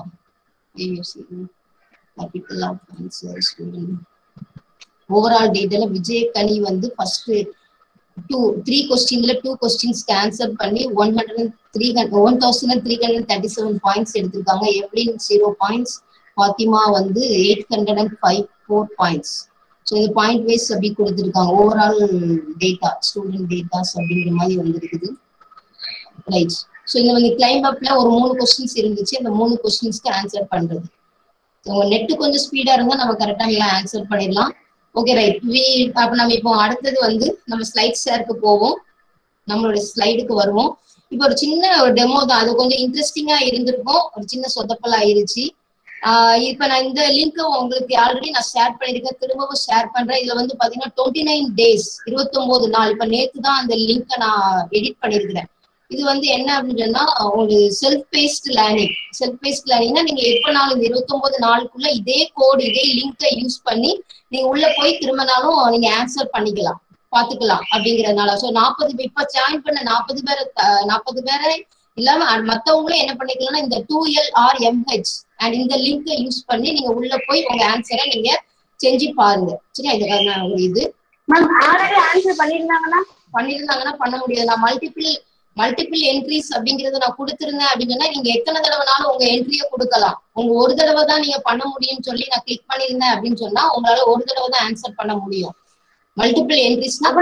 capital of answer student overall data la Vijayakani வந்து first two three questionல two questions answer பண்ணி one hundred three one thousand three hundred thirty-seven points எடுத்திருக்காங்க. எவ்லின் zero points, ஃபாத்திமா வந்து eight hundred five four points. So இந்த point wise அப்படி கொடுத்துருக்காங்க. Overall data student datas அப்படிங்கிற மாதிரி வந்துருக்குது. ரைட். ஸோ இந்த வந்து கிளைம் அப்ல ஒரு மூணு கொஸ்டின்ஸ் இருந்துச்சு. அந்த மூணு கொஸ்டின்ஸ்க்கு ஆன்சர் பண்றது. உங்க நெட் கொஞ்சம் ஸ்பீடா இருந்தா நம்ம கரெக்டா எல்லாம் ஆன்சர் பண்ணிடலாம். Okay right. வி அப்ப நம்ம இப்போ அடுத்தது வந்து நம்ம ஸ்லைட் ஷேருக்கு போவோம். நம்மளுடைய ஸ்லைடுக்கு வருவோம். இப்போ ஒரு சின்ன ஒரு டெமோ தான். அது கொஞ்சம் இன்ட்ரெஸ்டிங்கா இருந்திருக்கும். ஒரு சின்ன சொதப்பல் ஆயிருச்சு. ஆஹ் இப்ப நான் இந்த லிங்க் உங்களுக்கு ஆல்ரெடி நான் ஷேர் பண்ணிருக்கேன். திரும்பவும் ஷேர் பண்றேன். இதுல வந்து பாத்தீங்கன்னா டுவெண்ட்டி நைன் டேஸ் இருபத்தி ஒன்பது நாள். இப்ப நேத்து தான் அந்த லிங்கை நான் எடிட் பண்ணிருக்கிறேன். இது வந்து என்ன அப்படின்னு சொன்னா ஒரு self paced learning. Self paced லேர்னிங்னா நீங்க எப்பனாலும் இந்த இருபத்தி ஒன்பது நாளுக்குள்ள இதே கோடு இதே லிங்கை யூஸ் பண்ணி நீங்க உள்ள போய் திரும்பினாலும் நீங்க ஆன்சர் பண்ணிக்கலாம், பாத்துக்கலாம் அப்படிங்கறதுனால. சோ நாற்பது இப்ப ஜாயின் பண்ண நாற்பது பேரை நாற்பது பேரை இல்லாம மத்தவங்களும் என்ன பண்ணிக்கலாம்னா இந்த two L R M H and இந்த லிங்கை யூஸ் பண்ணி நீங்க உள்ள போய் உங்க ஆன்சரை நீங்க செஞ்சு பாருங்க. சரியா, இதுக்கான ஒரு இது ஆன்சர் பண்ணிருந்தாங்கன்னா பண்ணிருந்தாங்கன்னா பண்ண முடியாது. நான் மல்டிபிள் மல்டிபிள் என்ட்ரிஸ் அப்படிங்கறத நான் கொடுத்திருந்தேன் அப்படின்னு சொன்னா நீங்க எத்தனை தடவைனாலும் உங்க என்ட்ரியை கொடுக்கலாம். உங்க ஒரு தடவை தான் நீங்க பண்ண முடியும்னு சொல்லி நான் கிளிக் பண்ணிருந்தேன் அப்படின்னு சொன்னா உங்களால ஒரு தடவை தான் ஆன்சர் பண்ண முடியும். மல்டிபிள் என்ட்ரிஸ்னா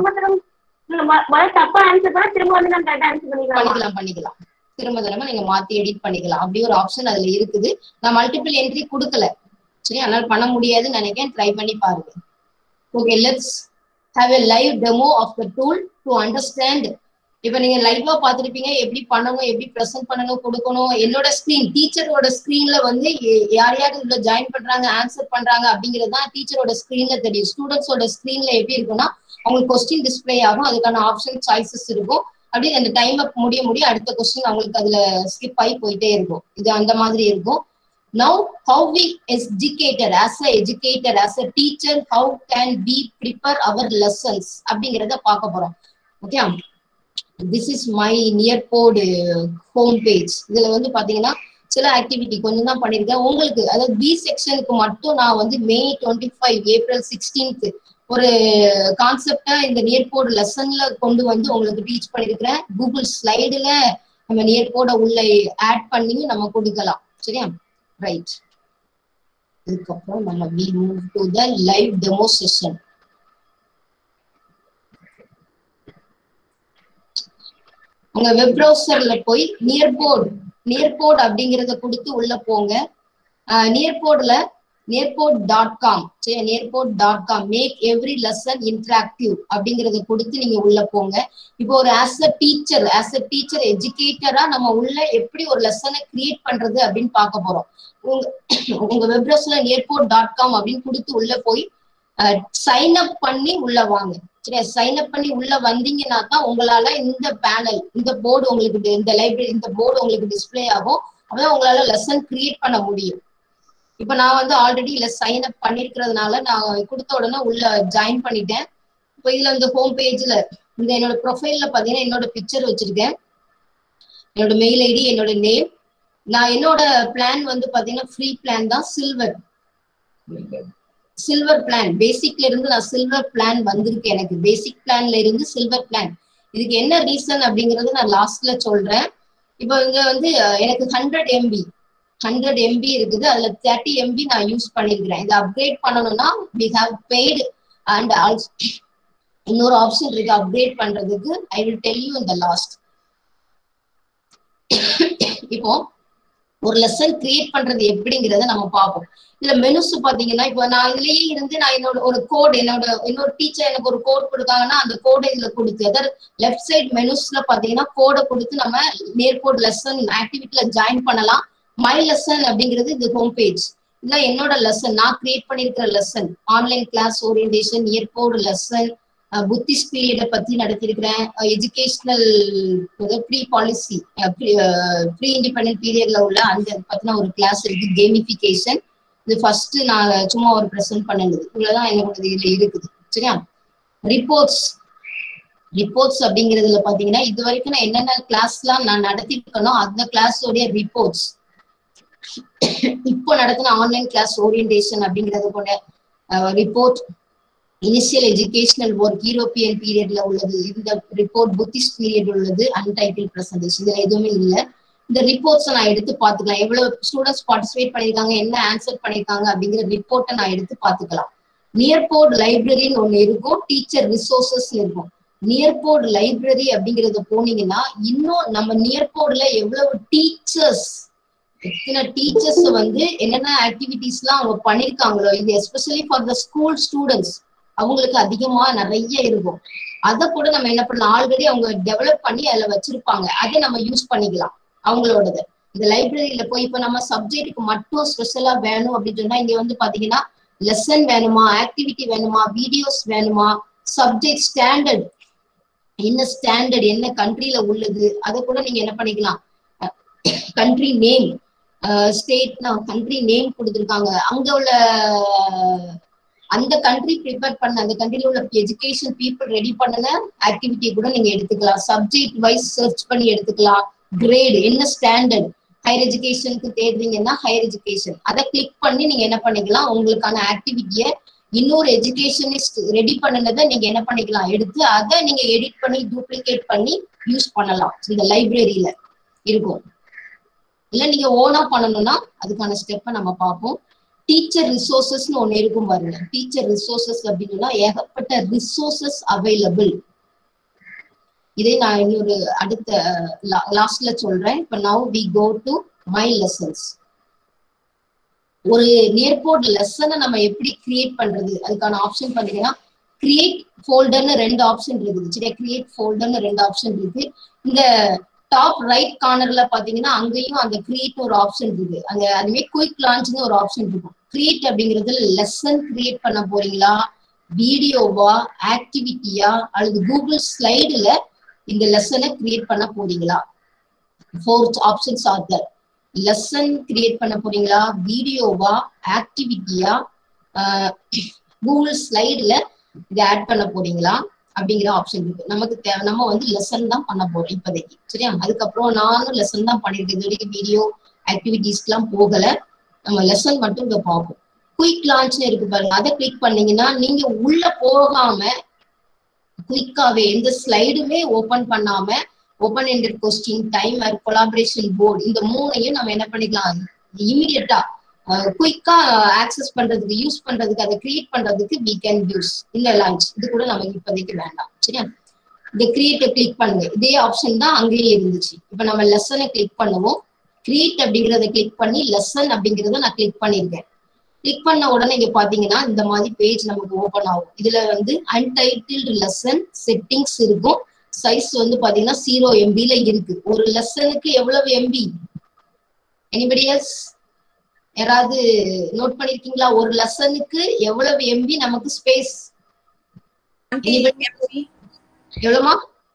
தப்பா ஆன்சர் பண்ணா திரும்ப வந்து நம்ம கரெக்டா ஆன்சர் பண்ணிக்கலாம் பண்ணிக்கலாம் பண்ணிக்கலாம் திரும்ப தடவை நீங்க மாத்தி எடிட் பண்ணிக்கலாம். அப்படி ஒரு ஆப்ஷன் அதுல இருக்குது. நான் மல்டிபிள் என்ட்ரி கொடுக்கல. சரி, அதனால பண்ண முடியாதுன்னு நினைக்கிறேன். ட்ரை பண்ணி பாருங்க. Okay, let's have a live demo of the tool to understand. இப்ப நீங்க லைவா பாத்துருப்பீங்க எப்படி பண்ணணும், எப்படி ப்ரெசென்ட் பண்ணணும், கொடுக்கணும். என்னோட ஸ்கிரீன் டீச்சரோட ஸ்கிரீன்ல வந்து யார் யார் இதுல ஜாயின் பண்றாங்க ஆன்சர் பண்றாங்க அப்படிங்கிறது தான் டீச்சரோட ஸ்கிரீன்ல தெரியும். ஸ்டூடெண்ட்ஸோட ஸ்கிரீன்ல எப்படி இருக்குன்னா அவங்களுக்கு கொஸ்டின் டிஸ்பிளே ஆகும். அதுக்கான ஆப்ஷன் சாய்ஸஸ் இருக்கும். அப்படி அந்த டைம் அப் முடிய முடிய அடுத்த கொஸ்டின் அவங்களுக்கு அதுல ஸ்கிப் ஆகி போயிட்டே இருக்கும். இது அந்த மாதிரி இருக்கும். Now how we educator as a educator as a teacher how can we prepare our lessons அப்படிங்கறத பார்க்க போறோம். Okay, this is my Nearpod home page. இதுல வந்து பாத்தீங்கன்னா சில ஆக்டிவிட்டி கொஞ்சம் தான் பண்ணிருக்கேன் உங்களுக்கு. அதாவது பி செக்ஷனுக்கு மட்டும் நான் வந்து May twenty five April sixteenth ஒரு கான்செப்டா இந்த நியர்போர்ட் லெசன்ல கொண்டு வந்து உங்களுக்கு டீச் பண்ணிருக்கிறேன். கூகுள் ஸ்லைடுல நம்ம நியர்போர்ட உள்ள ஆட் பண்ணியும் நம்ம கொடுக்கலாம். சரியா, ரைட். இதுக்கப்புறம் நம்ம we move to the live demo session. உங்க வெப் ப்ரௌசர்ல போய் நியர்போர்ட் நியர்போர்ட் அப்படிங்கறத கொடுத்து உள்ள போங்க. நியர்போர்ட்ல நேர்போர்ட் டாட் காம் சரி Nearpod dot com make every lesson interactive அப்படிங்கறத கொடுத்து நீங்க உள்ள போங்க. இப்போ ஒரு as a teacher as a teacher எஜுகேட்டரா நம்ம உள்ள எப்படி ஒரு லெசனை கிரியேட் பண்றது அப்படின்னு பார்க்க போறோம். உங்க உங்க வெப் பிரவுசர்ல நேர்போர்ட் டாட் காம் அப்படின்னு கொடுத்து உள்ள போய் சைன் அப் பண்ணி உள்ள வாங்க. சரியா, சைன் அப் பண்ணி உள்ள வந்தீங்கன்னா தான் உங்களால இந்த பேனல் இந்த போர்டு உங்களுக்கு இந்த லைப்ரரி இந்த போர்டு உங்களுக்கு டிஸ்பிளே ஆகும். அப்பதான் உங்களால லெசன் கிரியேட் பண்ண முடியும். இப்ப நான் வந்து ஆல்ரெடி இல்ல சைன் அப் பண்ணிருக்கிறதுனால நான் கொடுத்த உடனே உள்ள ஜாயின் பண்ணிட்டேன். இப்போ இதுல இந்த ஹோம் பேஜ்ல இந்த என்னோட ப்ரொஃபைல்ல பாத்தீங்கன்னா என்னோட பிக்சர் வச்சிருக்கேன், என்னோட மெயில் ஐடி, என்னோட நேம். நான் என்னோட பிளான் வந்து பாத்தீங்கன்னா ஃப்ரீ பிளான் தான், சில்வர் சில்வர் பிளான். பேசிக்ல இருந்து நான் சில்வர் பிளான் வந்திருக்கு. எனக்கு பேசிக் பிளான்ல இருந்து சில்வர் பிளான். இதுக்கு என்ன ரீசன் அப்படிங்கறது நான் லாஸ்ட்ல சொல்றேன். இப்போ இங்க வந்து எனக்கு ஹண்ட்ரட் எம்பி ஹண்ட்ரட் எம்பி இருக்குது, அதுல தேர்ட்டி எம்பி நான் யூஸ் பண்ணிருக்கிறேன். இதை அப்கிரேட் பண்ணணும்னா we have paid and also இன்னொரு ஆப்ஷன் இருக்கு அப்கிரேட் பண்றதுக்கு. I will tell you in the last. இப்போ ஒரு லெசன் கிரியேட் பண்றது எப்படிங்கறத நம்ம பார்ப்போம். இதுல மெனுஸ் பாத்தீங்கன்னா இப்போ நான் இதுலயே இருந்து நான் என்னோட ஒரு கோட் என்னோட இன்னொரு டீச்சர் எனக்கு ஒரு கோட் கொடுத்தாங்கன்னா அந்த கோடை இதுல கொடுத்து அதாவது லெஃப்ட் சைட் மெனுஸ்ல பாத்தீங்கன்னா கோடை கொடுத்து நம்ம நேர்கோட் லெசன் ஆக்டிவிட்டில ஜாயின் பண்ணலாம். மை லெசன் அப்படிங்கிறது இது ஹோம் பேஜ். இதுல என்னோட லெசன் நான் கிரியேட் பண்ணிருக்கிற லெசன் ஆன்லைன் கிளாஸ் ஓரியன்டேஷன் இயர்கோடு லெசன் புத்திஸ்ட் பீரியடை பத்தி நடத்திருக்கிறேன். Educational pre policy pre independent பீரியட்ல உள்ள அந்த பத்தின ஒரு கிளாஸ் இருக்கு. கேமிஃபிகேஷன் இது ஃபர்ஸ்ட் நான் சும்மா ஒரு ப்ரெசென்ட் பண்ணது. இவ்வளவுதான் என்னோட இதுல இருக்குது. சரியா, ரிப்போர்ட்ஸ் ரிப்போர்ட்ஸ் அப்படிங்கிறதுல பாத்தீங்கன்னா இது வரைக்கும் நான் என்னென்ன கிளாஸ் எல்லாம் நான் நடத்திருக்கணும் அந்த கிளாஸோடைய ரிப்போர்ட்ஸ், இப்போ நடத்தின ஆன்லைன் கிளாஸ் ஓரியன்டேஷன் அப்படிங்கிறது போல report, initial educational work European பீரியட்ல உள்ளது இந்த ரிப்போர்ட், புத்திஸ்ட் பீரியட் உள்ளது, அன்டைட்டில் பிரசன்டேஷன் இதுல எதுவுமே இல்லை. இந்த ரிப்போர்ட்ஸை நான் எடுத்து பார்த்துக்கலாம். எவ்வளவு ஸ்டூடெண்ட்ஸ் பார்ட்டிசிபேட் பண்ணிருக்காங்க, என்ன ஆன்சர் பண்ணிருக்காங்க அப்படிங்கிற ரிப்போர்ட்டை நான் எடுத்து பார்த்துக்கலாம். நியர்போர்ட் லைப்ரரின்னு ஒண்ணு இருக்கும், டீச்சர் ரிசோர்சஸ் இருக்கும். நியர்போர்ட் லைப்ரரி அப்படிங்கறத போனீங்கன்னா இன்னும் நம்ம நியர்போர்ட்ல எவ்வளவு டீச்சர்ஸ் எத்தனை டீச்சர்ஸ் வந்து என்னென்ன ஆக்டிவிட்டிஸ் எல்லாம் அவங்க பண்ணிருக்காங்களோ இது especially for the school students அவங்களுக்கு அதிகமா நிறைய இருக்கும். அதை கூட நம்ம என்ன பண்ணலாம், ஆல்ரெடி அவங்க டெவலப் பண்ணி அதுல வச்சிருப்பாங்க, அதை நம்ம யூஸ் பண்ணிக்கலாம் அவங்களோடது. இந்த லைப்ரரியில போய் இப்ப நம்ம சப்ஜெக்டுக்கு மட்டும் ஸ்பெஷலா வேணும் அப்படின்னு சொன்னா இங்க வந்து பாத்தீங்கன்னா லெசன் வேணுமா, ஆக்டிவிட்டி வேணுமா, வீடியோஸ் வேணுமா, சப்ஜெக்ட் ஸ்டாண்டர்ட் என்ன ஸ்டாண்டர்ட் என்ன கண்ட்ரில உள்ளது அதை கூட நீங்க என்ன பண்ணிக்கலாம். கண்ட்ரி நேம் ஸ்டேட்னா கண்ட்ரி நேம் கொடுத்துருக்காங்க, அங்க உள்ள அந்த கண்ட்ரி ப்ரிப்பேர் பண்ண அந்த கண்ட்ரில உள்ள எஜுகேஷன் பீப்புள் ரெடி பண்ணன ஆக்டிவிட்டியை கூட நீங்க எடுத்துக்கலாம். சப்ஜெக்ட் வைஸ் சர்ச் பண்ணி எடுத்துக்கலாம். கிரேட் என்ன ஸ்டாண்டர்ட் ஹையர் எஜுகேஷனுக்கு தேடுறீங்கன்னா ஹையர் எஜுகேஷன் அதை கிளிக் பண்ணி நீங்க என்ன பண்ணிக்கலாம், உங்களுக்கான ஆக்டிவிட்டியை இன்னொரு எஜுகேஷனிஸ்ட் ரெடி பண்ணினதை நீங்க என்ன பண்ணிக்கலாம் எடுத்து அதை நீங்க எடிட் பண்ணி டூப்ளிகேட் பண்ணி யூஸ் பண்ணலாம். இந்த லைப்ரரியில இருக்கும். இல்ல நீங்க ஓனா பண்ணணும்னா அதுக்கான ஸ்டெப்பை நம்ம பார்ப்போம். டீச்சர் ரிசோர்சஸ்ன்னு ஒண்ணு இருக்கும் பாருங்க. டீச்சர் ரிசோர்சஸ் அப்படின்னா ஏகப்பட்ட ரிசோர்சஸ் அவைலபிள். இதை நான் இன்னொரு அடுத்த லாஸ்ட்ல சொல்றேன். இப்ப now we go to my lessons. ஒரு நியர்போர்ட் லெசனை நம்ம எப்படி கிரியேட் பண்றது அதுக்கான ஆப்ஷன் பாத்தீங்கன்னா கிரியேட் ஃபோல்டர்னு ரெண்டு ஆப்ஷன் இருக்குது. சரியா, கிரியேட் ஃபோல்டர்னு ரெண்டு ஆப்ஷன் இருக்கு. இந்த டாப் ரைட் கார்னர்ல பாத்தீங்கன்னா அங்கேயும் அந்த கிரியேட் ஒரு ஆப்ஷன் இருக்கு. அந்த அதுவே குயிக் லான்ச்னு ஒரு ஆப்ஷன் இருக்கும். கிரியேட் அப்படிங்கிறது லெசன் கிரியேட் பண்ண போறீங்களா, வீடியோவா, ஆக்டிவிட்டியா அல்லது கூகுள் ஸ்லைடுல இந்த லெசனை கிரியேட் பண்ண போறீங்களா? Fourth options are there. Lesson create பண்ண போறீங்களா, வீடியோவா, ஆக்டிவிட்டியா, கூகுள் ஸ்லைடுல இதை ஆட் பண்ண போறீங்களா அப்படிங்கிற ஆப்ஷன் இருக்கு. நமக்கு தேவை நம்ம வந்து லெசன் தான் பண்ண போறோம் இப்போதைக்கு. சரியா, அதுக்கப்புறம் நானும் லெசன் தான் பண்ணிருக்கேன். இது வரைக்கும் வீடியோ ஆக்டிவிட்டிஸ்க்கு எல்லாம் போகல. நம்ம லெசன் மட்டும் இங்க பார்ப்போம். குயிக் லான்ச்னு இருக்கு பாருங்க, அதை கிளிக் பண்ணீங்கன்னா நீங்க உள்ள போகாம குயிக்காவே எந்த ஸ்லைடுமே ஓபன் பண்ணாம open ended question, timer, collaboration board இந்த மூணையும் நம்ம என்ன பண்ணிக்கலாம் இமிடியட்டா குயிக்கா ஆக்சஸ் பண்றதுக்கு யூஸ் பண்றதுக்கு அதை கிரியேட் பண்றதுக்கு we can use இந்த லான்ச். இது கூட நமக்கு இப்போதைக்கு வேண்டாம். சரியா, இந்த கிரியேட்டை கிளிக் பண்ணுங்க. இதே ஆப்ஷன் தான் அங்கேயே இருந்துச்சு. இப்ப நம்ம லெசனை கிளிக் பண்ணுவோம். கிரியேட் அப்படிங்கிறத கிளிக் பண்ணி லெசன் அப்படிங்கிறத நான் கிளிக் பண்ணிருக்கேன். கிளிக் பண்ண உடனே இங்க பாத்தீங்கன்னா இந்த மாதிரி பேஜ் நமக்கு ஓபன் ஆகும். இதுல வந்து அன்டைட்டில்டு லெசன் செட்டிங்ஸ் இருக்கும். சைஸ் வந்து பாத்தீங்கன்னா ஜீரோ எம்பில இருக்கு. ஒரு லெசனுக்கு எவ்வளவு எம்பி? எனிபடி எல்ஸ் யாராவது நோட் பண்ணிருக்கீங்களா? ஒரு லெசனுக்கு எவ்வளவு எம்பி நமக்கு ஸ்பேஸ்? எவ்வளவுமா?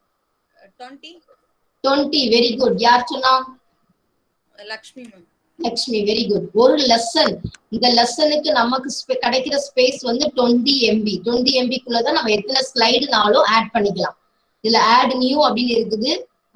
டுவெண்ட்டி. Very good. யார் சொன்னா? Lakshmi ma'am. Lakshmi, very good. ஒரு லெசன், இந்த லெசனுக்கு நமக்கு கிடைக்கிற ஸ்பேஸ் வந்து டுவெண்ட்டி எம்பி. டுவெண்ட்டி எம்பிக்குள்ளதான் நம்ம எத்தனை ஸ்லைடுனாலும் ஆட் பண்ணிக்கலாம். இதுல ஆட் நியூ அப்படின்னு இருக்குது.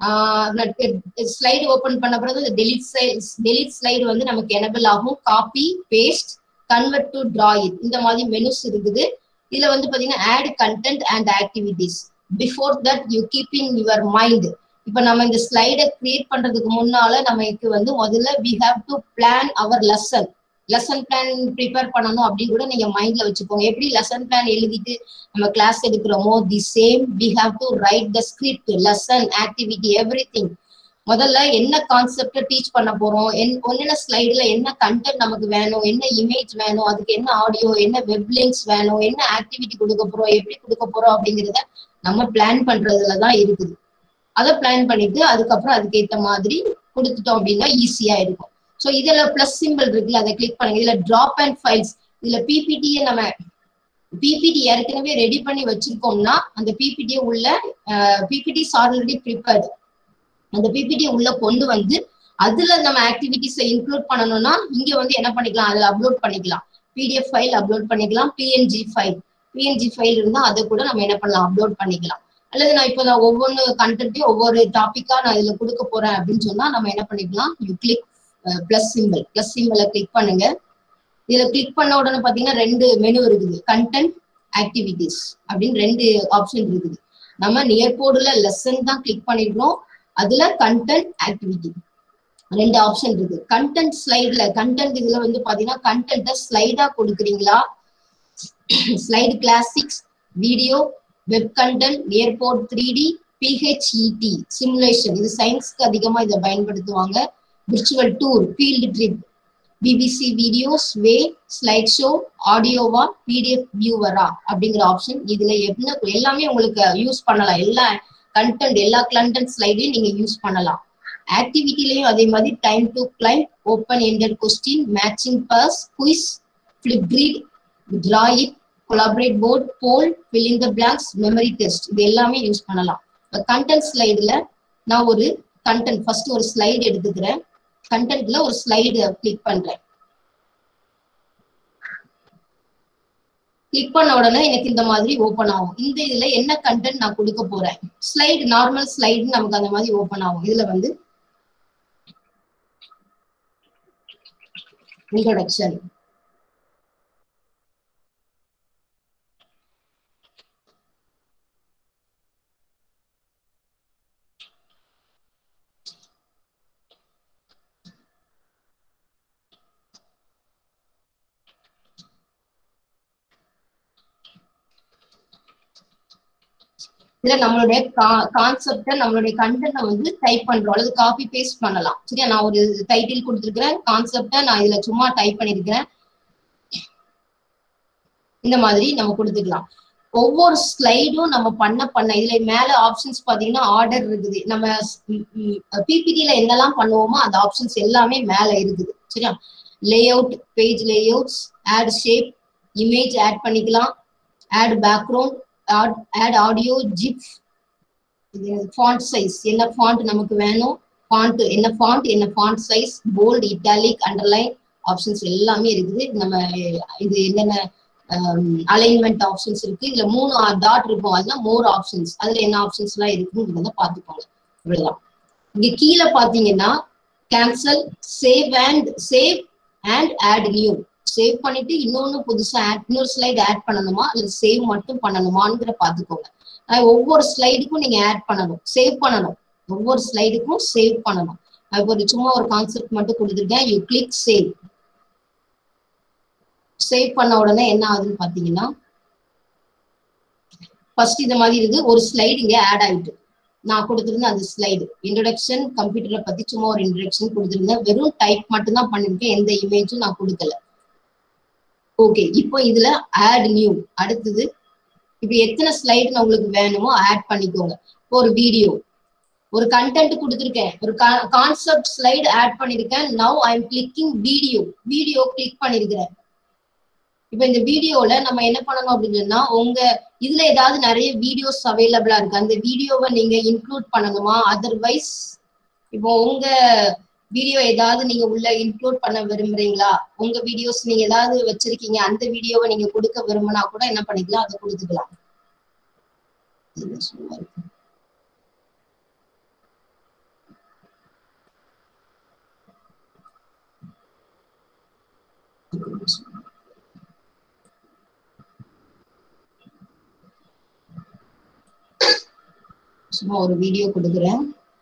ஸ்லைடு ஓபன் பண்ண பிறகு டெலிட் டெலிட் ஸ்லைடு வந்து நமக்கு எனபிள் ஆகும். Copy, paste, convert to draw it, இந்த மாதிரி மெனுஸ் இருக்குது. இதுல வந்து பாத்தீங்கன்னா add content and activities. Before that you keep in your mind. இப்ப நம்ம இந்த ஸ்லைடை கிரியேட் பண்றதுக்கு முன்னால நமக்கு வந்து முதல்ல we have to plan our lesson. Lesson plan prepare பண்ணணும் அப்படின்னு கூட நீங்க மைண்ட்ல வச்சுக்கோங்க. எப்படி லெசன் பிளான் எழுதிட்டு நம்ம கிளாஸ் எடுக்கிறோமோ the same we have to write the script, lesson, activity, everything. முதல்ல என்ன கான்செப்டை டீச் பண்ண போறோம், என்னென்ன ஸ்லைடுல என்ன கண்டென்ட் நமக்கு வேணும், என்ன இமேஜ் வேணும், அதுக்கு என்ன ஆடியோ, என்ன வெப் லிங்க்ஸ் வேணும், என்ன ஆக்டிவிட்டி கொடுக்க போறோம், எப்படி கொடுக்க போறோம் அப்படிங்கிறத நம்ம பிளான் பண்றதுலதான் இருக்குது. அதை பிளான் பண்ணிட்டு அதுக்கப்புறம் அதுக்கு ஏற்ற மாதிரி கொடுத்துட்டோம் அப்படின்னா ஈஸியா இருக்கும். ஸோ இதுல பிளஸ் சிம்பிள் இருக்குல்ல, அதை கிளிக் பண்ணுங்க. இதுல டிராப் அண்ட் ஃபைல்ஸ், இதுல பிபிடியை நம்ம பிபிடி ஏற்கனவே ரெடி பண்ணி வச்சிருக்கோம்னா அந்த பிபிடியை உள்ள பிபிடி ஆல்ரெடி ப்ரிப்பேர்டு, அந்த பிபிடியை உள்ள கொண்டு வந்து அதுல நம்ம ஆக்டிவிட்டிஸை இன்க்ளூட் பண்ணணும்னா இங்க வந்து என்ன பண்ணிக்கலாம், அதுல அப்லோட் பண்ணிக்கலாம். பிடிஎஃப் ஃபைல் அப்லோட் பண்ணிக்கலாம், பிஎன்ஜி ஃபைல் பிஎன்ஜி ஃபைல் இருந்தா அதை கூட நம்ம என்ன பண்ணலாம், அப்லோட் பண்ணிக்கலாம். அல்லது நான் இப்போ நான் ஒவ்வொன்று கண்டென்ட்டையும் ஒவ்வொரு டாபிக்கா நான் இதுல கொடுக்க போறேன் அப்படின்னு சொன்னா நம்ம என்ன பண்ணிக்கலாம், you click plus symbol, plus சிம்பிளை கிளிக் பண்ணுங்க. இதுல கிளிக் பண்ண உடனே பாத்தீங்கன்னா ரெண்டு மெனு இருக்குது, கண்டென்ட், ஆக்டிவிட்டிஸ் அப்படின்னு ரெண்டு ஆப்ஷன் இருக்குது. நம்ம நியர் போர்டுல லெசன் தான் கிளிக் பண்ணிருக்கோம், அதுல கண்டென்ட், ஆக்டிவிட்டி ரெண்டு ஆப்ஷன் இருக்கு. கண்டென்ட் ஸ்லைட்ல கண்டென்ட் இதுல வந்து பாத்தீங்கன்னா கண்டென்ட்டை ஸ்லைடா கொடுக்குறீங்களா, slide classics, video, web content, Nearpod three D, PhET simulation, இது சயின்ஸ்க்கு அதிகமா இதை பயன்படுத்துவாங்க. Virtual tour, field trip, BBC videos, way, slide show, ஆடியோவா, பிடிஎஃப் வியூவரா அப்படிங்கிற ஆப்ஷன். இதுல என்ன எல்லாமே உங்களுக்கு யூஸ் பண்ணலாம். எல்லா கண்டென்ட் எல்லா கண்டென்ட் ஸ்லைடையும் நீங்க யூஸ் பண்ணலாம். ஆக்டிவிட்டிலையும் அதே மாதிரி time to climb, open ended question, matching pairs, quiz, flip grid, draw it, collaborate board, poll, fill in the blanks, memory test, இது எல்லாமே யூஸ் பண்ணலாம். கண்டென்ட் ஸ்லைடுல நான் ஒரு கண்டென்ட் ஃபர்ஸ்ட் ஒரு ஸ்லைடு எடுத்துக்கிறேன். கண்டென்ட்ல ஒரு ஸ்லைடு கிளிக் பண்றேன். கிளிக் பண்ண உடனே எனக்கு இந்த மாதிரி ஓபன் ஆகும். இந்த இதுல என்ன கண்டென்ட் நான் கொடுக்க போறேன், ஸ்லைடு நார்மல் ஸ்லைடு நமக்கு அந்த மாதிரி ஓபன் ஆகும். இதுல வந்து இன்ட்ரோடக்ஷன், இதுல நம்மளுடைய கான்செப்ட நம்மளுடைய கண்டென்ட் வந்து டைப் பண்றோம் அல்லது காப்பி பேஸ்ட் பண்ணலாம். சரியா, நான் ஒரு டைட்டில் கொடுத்துருக்கிறேன், கான்செப்ட நான் இதுல சும்மா டைப் பண்ணிருக்கிறேன். இந்த மாதிரி நம்ம கொடுத்துக்கலாம். ஒவ்வொரு ஸ்லைடும் நம்ம பண்ண பண்ண இதுல மேல ஆப்ஷன்ஸ் பாத்தீங்கன்னா ஆர்டர் இருக்குது. நம்ம பிபிடில என்னெல்லாம் பண்ணுவோமோ அந்த ஆப்ஷன்ஸ் எல்லாமே மேல இருக்குது. சரியா, layout, page layouts, add shape, image add பண்ணிக்கலாம், add background, add audio, GIF, font size, என்ன ஃபாண்ட் நமக்கு வேணும், ஃபாண்ட் என்ன ஃபாண்ட் என்ன font size, bold, italic, underline options எல்லாமே இருக்குது. நம்ம இது என்னென்ன அலைன்மெண்ட் ஆப்ஷன்ஸ் இருக்கு. இதுல மூணு டாட் இருக்கும், அதுதான் மோர் ஆப்ஷன்ஸ். அதுல என்ன ஆப்ஷன்ஸ் எல்லாம் இருக்குன்னு பாத்துக்கோங்க. இவ்வளவுதான். இங்க கீழே பாத்தீங்கன்னா cancel, save and save and add new, save பண்ணிட்டு இன்னொன்னு புதுசா ஆட் இன்னொரு ஸ்லைடு ஆட் பண்ணணுமா இல்ல சேவ் மட்டும் பண்ணணுமாங்கிற பாத்துக்கோங்க. ஒவ்வொரு ஸ்லைடுக்கும் நீங்க ஆட் பண்ணணும், சேவ் பண்ணணும். ஒவ்வொரு ஸ்லைடுக்கும் சேவ் பண்ணணும். இப்போ ஒரு சும்மா ஒரு கான்செப்ட் மட்டும் கொடுத்துருக்கேன். You click save. சேவ் பண்ண உடனே என்ன ஆகுதுன்னு பாத்தீங்கன்னா ஃபர்ஸ்ட் இந்த மாதிரி இருக்கு, ஒரு ஸ்லைடு இங்க ஆட் ஆயிட்டு. நான் கொடுத்துருந்தேன் அந்த ஸ்லைடு இன்ட்ரோடக்ஷன், கம்ப்யூட்டரை பத்தி சும்மா ஒரு இன்ட்ரோடக்ஷன் கொடுத்துருந்தேன். வெறும் டைப் மட்டும் தான் பண்ணிருக்கேன், எந்த இமேஜும் நான் கொடுக்கல. ஓகே, இப்போ இதுல ஆட் நியூ. அடுத்தது இப்ப எத்தனை ஸ்லைடு உங்களுக்கு வேணுமோ ஆட் பண்ணிக்கோங்க. இப்போ ஒரு வீடியோ, ஒரு கண்டென்ட் கொடுத்துருக்கேன், ஒரு கான்செப்ட் ஸ்லைடு ஆட் பண்ணிருக்கேன். Now I am clicking video. Video click பண்ணிருக்கிறேன். இப்ப இந்த வீடியோல நம்ம என்ன பண்ணணும் அப்படின்னா, உங்க இதுல ஏதாவது நிறைய வீடியோஸ் அவைலபிளா இருக்கு, அந்த வீடியோவை நீங்க இன்க்ளூட் பண்ணணுமா? அதர்வைஸ் இப்போ உங்க வீடியோ ஏதாவது நீங்க உள்ள இன்க்ளூட் பண்ண விரும்புறீங்களா? உங்க வீடியோஸ் நீங்க ஏதாவது வச்சிருக்கீங்க, அந்த வீடியோவை நீங்க கொடுக்க விரும்பினா கூட என்ன பண்ணிக்கலாம், அதை கொடுத்துக்கலாம். சும்மா ஒரு வீடியோ கொடுக்குறேன்.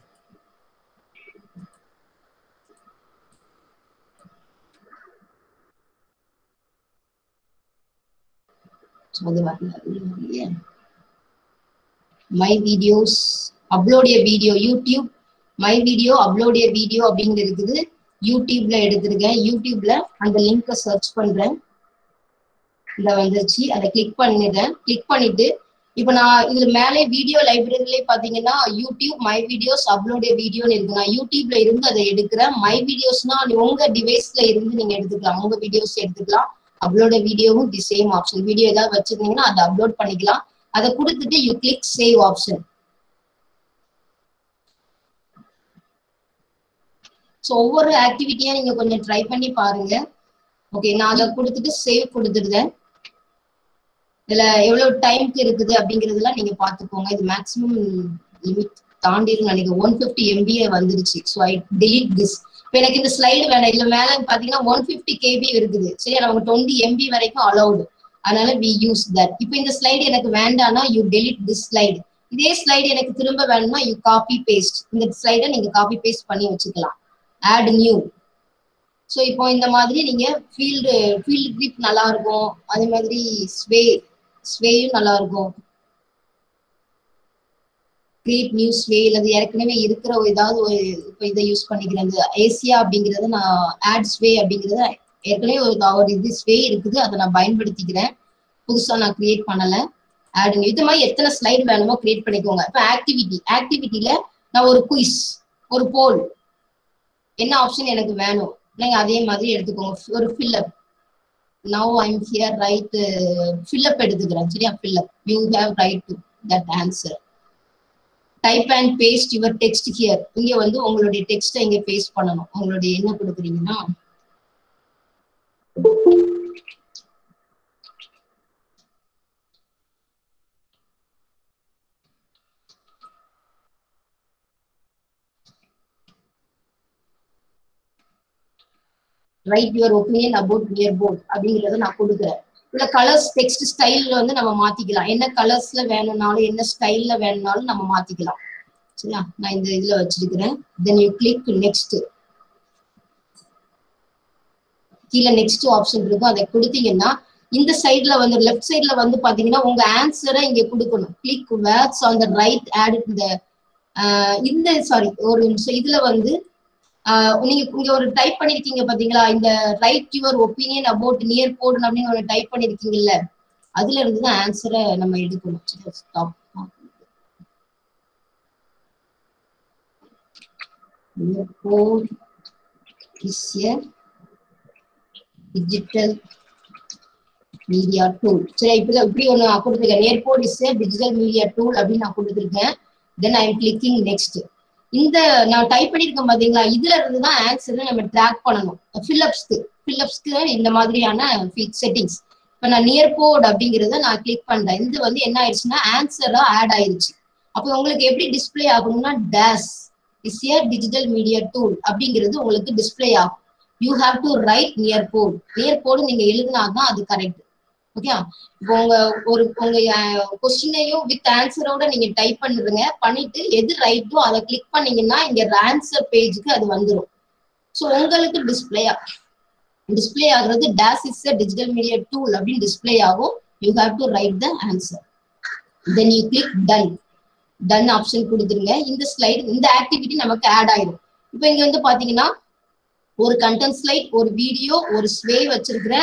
My videos upload a video, YouTube my video upload a video அப்படின்னு இருக்குது. யூடியூப்ல எடுத்திருக்கேன். யூடியூப்ல அந்த லிங்கை சர்ச் பண்றேன். இந்த வந்துருச்சு, அதை கிளிக் பண்ணிடுறேன். கிளிக் பண்ணிட்டு இப்ப நான் இதுல மேலே வீடியோ லைப்ரரியிலே பாத்தீங்கன்னா YouTube my videos upload a வீடியோன்னு இருக்கு. நான் யூடியூப்ல இருந்து அதை எடுக்கிறேன். மை வீடியோஸ்னா உங்க டிவைஸ்ல இருந்து நீங்க எடுத்துக்கலாம், உங்க வீடியோஸ் எடுத்துக்கலாம். அப்லோட் வீடியோவும் தி சேம் ஆப்ஷன். வீடியோ ஏதாவது வச்சிருந்தீங்கன்னா அதை அப்லோட் பண்ணிக்கலாம். அதை கொடுத்துட்டு you click save option. So ஒவ்வொரு ஆக்டிவிட்டியா நீங்க கொஞ்சம் ட்ரை பண்ணி பாருங்க. ஓகே, நான் அதை கொடுத்துட்டு சேவ் கொடுத்துருந்தேன். இதுல எவ்வளவு டைம்க்கு இருக்குது அப்படிங்கறதெல்லாம் நீங்க பாத்துக்கோங்க. இது மேக்ஸிமம் லிமிட் தாண்டிடும் நினைக்கிறேன். ஒன் பிப்டி எம்பிஏ வந்துருச்சு. So I delete this. இப்போ எனக்கு இந்த ஸ்லைடு வேணாம். இதுல மேல பாத்தீங்கன்னா ஒன் பிப்டி கேபி இருக்குது. சரியா, நமக்கு டுவெண்ட்டி எம்பி வரைக்கும் அலௌடு. அதனால வி யூஸ் தட். இப்போ இந்த ஸ்லைடு எனக்கு வேண்டாம்னா யூ டெலிட் திஸ் ஸ்லைடு. இதே ஸ்லைடு எனக்கு திரும்ப வேணும்னா யூ காப்பி பேஸ்ட். இந்த ஸ்லைடை நீங்க காப்பி பேஸ்ட் பண்ணி வச்சுக்கலாம். Add new. ஸோ இப்போ இந்த மாதிரி நீங்க ஃபீல்டு ஃபீல்டு கிரிப் நல்லா இருக்கும். அதே மாதிரி ஸ்வே ஸ்வேயும் நல்லா இருக்கும். கிரியேட் நியூ ஸ்வே அல்லது ஏற்கனவே இருக்கிற ஏதாவது ஒரு இப்போ இதை யூஸ் பண்ணிக்கிறேன். இந்த ஏசியா அப்படிங்கிறது நான் ஆட் ஸ்வே அப்படிங்கிறத ஏற்கனவே ஒரு ஒரு இது ஸ்வே இருக்குது, அதை நான் பயன்படுத்திக்கிறேன். புதுசா நான் கிரியேட் பண்ணல. Add new. இது மாதிரி எத்தனை ஸ்லைடு வேணுமோ கிரியேட் பண்ணிக்கோங்க. இப்போ ஆக்டிவிட்டி ஆக்டிவிட்டியில நான் ஒரு குயிஸ், ஒரு போல், என்ன ஆப்ஷன் எனக்கு வேணும் நீங்க அதே மாதிரி எடுத்துக்கோங்க. ஒரு fill up. Now I am here right fill up எடுத்துக்கிறேன். சரியா, fill up. You have write to that answer. Type and paste your text here. இங்க வந்து உங்களுடைய டெக்ஸ்ட்டை இங்க பேஸ்ட் பண்ணணும். உங்களுடைய என்ன கொடுக்குறீங்கன்னா write your opinion about Nearpod அப்படிங்கறத நான் கொடுக்குறேன். இல்ல கலர்ஸ் டெக்ஸ்ட் ஸ்டைல்ல வந்து நம்ம மாத்திக்கலாம். என்ன கலர்ஸ்ல வேணும்னாலும் என்ன ஸ்டைல்ல வேணும்னாலும் நம்ம மாத்திக்கலாம். சரியா, நான் இந்த இதுல வச்சிருக்கிறேன். Then you click next. கீழே நெக்ஸ்ட் ஆப்ஷன் இருக்கும், அதை கொடுத்தீங்கன்னா இந்த சைட்ல வந்து லெஃப்ட் சைட்ல வந்து பாத்தீங்கன்னா உங்க ஆன்சரை இங்க கொடுக்கணும். Click words on the right add இந்த இந்த சாரி ஒரு நிமிஷம். இதுல வந்து நீங்க இங்க ஒரு டைப் பண்ணிருக்கீங்க பாத்தீங்களா, இந்த write your opinion about Nearpod அப்படின்னு ஒரு டைப் பண்ணிருக்கீங்கல்ல, அதுல இருந்துதான் ஆன்சரை நம்ம எடுக்கணும். Near port is a digital media tool. சரி, இப்ப இப்படி ஒண்ணு கொடுத்துருக்கேன். Nearpod is a digital media tool அப்படின்னு நான் கொடுத்துருக்கேன். Then I am clicking next. இந்த நான் டைப் பண்ணிருக்கேன் பாத்தீங்களா, இதுல இருந்துதான் ஆன்சரை நம்ம ட்ராக் பண்ணணும். ஃபில்லப்ஸ்க்கு ஃபில்லப்ஸ்க்கு இந்த மாதிரியான செட்டிங்ஸ். இப்ப நான் நியர் போர்ட் அப்படிங்கறத நான் கிளிக் பண்றேன். இது வந்து என்ன ஆயிடுச்சுன்னா ஆன்சரா ஆட் ஆயிருச்சு. அப்போ உங்களுக்கு எப்படி டிஸ்பிளே ஆகணும்னா dash is a digital media tool அப்படிங்கிறது உங்களுக்கு டிஸ்பிளே ஆகும். You have to write Nearpod. Nearpod நீங்க எழுதினாதான் அது கரெக்ட். ஓகே, இப்போ உங்க ஒரு உங்க கொஸ்டினையும் வித் ஆன்சரோட நீங்க டைப் பண்ணிடுங்க. பண்ணிட்டு எது ரைட்டோ அதை கிளிக் பண்ணீங்கன்னா இங்க ஆன்சர் பேஜுக்கு அது வந்துடும். ஸோ உங்களுக்கு டிஸ்பிளே டிஸ்பிளே ஆகுறது dash is a digital media tool அப்படின்னு டிஸ்பிளே ஆகும். You have to write the answer. Then you click done. Done option கொடுத்துருங்க. இந்த ஸ்லைடு இந்த ஆக்டிவிட்டி நமக்கு ஆட் ஆயிடும். இப்போ இங்க வந்து பாத்தீங்கன்னா ஒரு கண்டென்ட் ஸ்லைட், ஒரு வீடியோ, ஒரு ஸ்வே வச்சிருக்கிறேன்.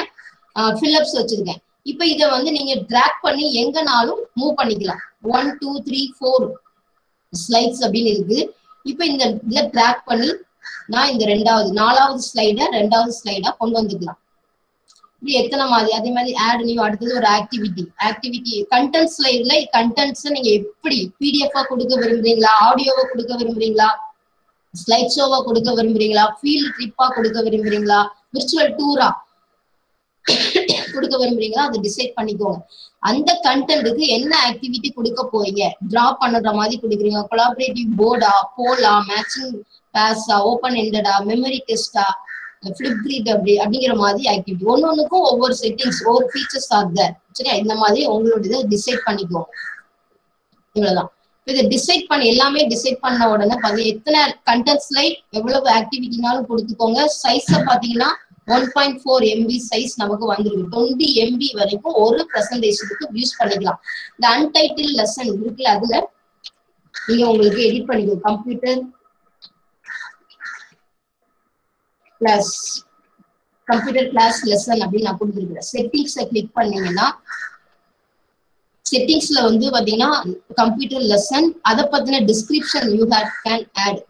ஃபில்லப்ஸ் வச்சிருக்கேன். இப்ப இதை வந்து நீங்க டிராக் பண்ணி எங்கனாலும் மூவ் பண்ணிக்கலாம். One two three four slides அப்படின்னு இருக்கு. இப்ப இந்த இதுல டிராக் பண்ணி நான் இந்த ரெண்டாவது நாலாவது ஸ்லைட ரெண்டாவது ஸ்லைடா கொண்டு வந்துக்கலாம். இப்படி எத்தனை மாதிரி அதே மாதிரி ஆட் நியூ அடுத்தது ஒரு ஆக்டிவிட்டி ஆக்டிவிட்டி கண்டென்ட் ஸ்லைட்ல கண்டென்ட்ஸ் நீங்க எப்படி பிடிஎஃபா கொடுக்க விரும்புறீங்களா, ஆடியோவா கொடுக்க விரும்புறீங்களா, ஸ்லைட் ஷோவா கொடுக்க விரும்புறீங்களா, ஃபீல்ட் ட்ரிப்பா கொடுக்க விரும்புறீங்களா, விர்ச்சுவல் டூரா கொடுக்க விரும்புறீங்களா, அதை டிசைட் பண்ணிக்கோங்க. அந்த கண்டென்ட்டுக்கு என்ன ஆக்டிவிட்டி கொடுக்க போறீங்க, டிரா பண்ணுற மாதிரி கொடுக்குறீங்க, கொலாபரேட்டிவ் போர்டா, போலா, மேட்சிங் பேஸா, ஓப்பன் எண்டடா, மெமரி டெஸ்டா, ஃபிளிப் கிரிட் அப்படி அப்படிங்கிற மாதிரி ஆக்டிவிட்டி ஒன்னு ஒன்னுக்கும் ஒவ்வொரு செட்டிங்ஸ் ஒவ்வொரு ஃபீச்சர்ஸ் ஆர் தேர். சரியா, இந்த மாதிரி உங்களோட இதை டிசைட் பண்ணிக்கோங்க. இவ்வளவுதான். இதை டிசைட் பண்ணி எல்லாமே டிசைட் பண்ண உடனே பாத்தீங்க எத்தனை கண்டென்ட் ஸ்லைட் எவ்வளவு ஆக்டிவிட்டினாலும் கொடுத்துக்கோங்க. சைஸை பாத்தீங்கன்னா one point four MB size நமக்கு வந்துருக்கு. டுவெண்ட்டி எம்பி வரைக்கும் ஒரு பிரசன்டேஷனுக்கு யூஸ் பண்ணிக்கலாம். இந்த அன்டைட்டில் லெசன் இருக்குல்ல அதுல நீங்க உங்களுக்கு எடிட் பண்ணிக்கோ. Computer class computer class lesson அப்படின்னு நான் கொடுத்துருக்கிறேன். செட்டிங்ஸை கிளிக் பண்ணீங்கன்னா செட்டிங்ஸ்ல வந்து பாத்தீங்கன்னா கம்ப்யூட்டர் லெசன் அதை பத்தின description you have can add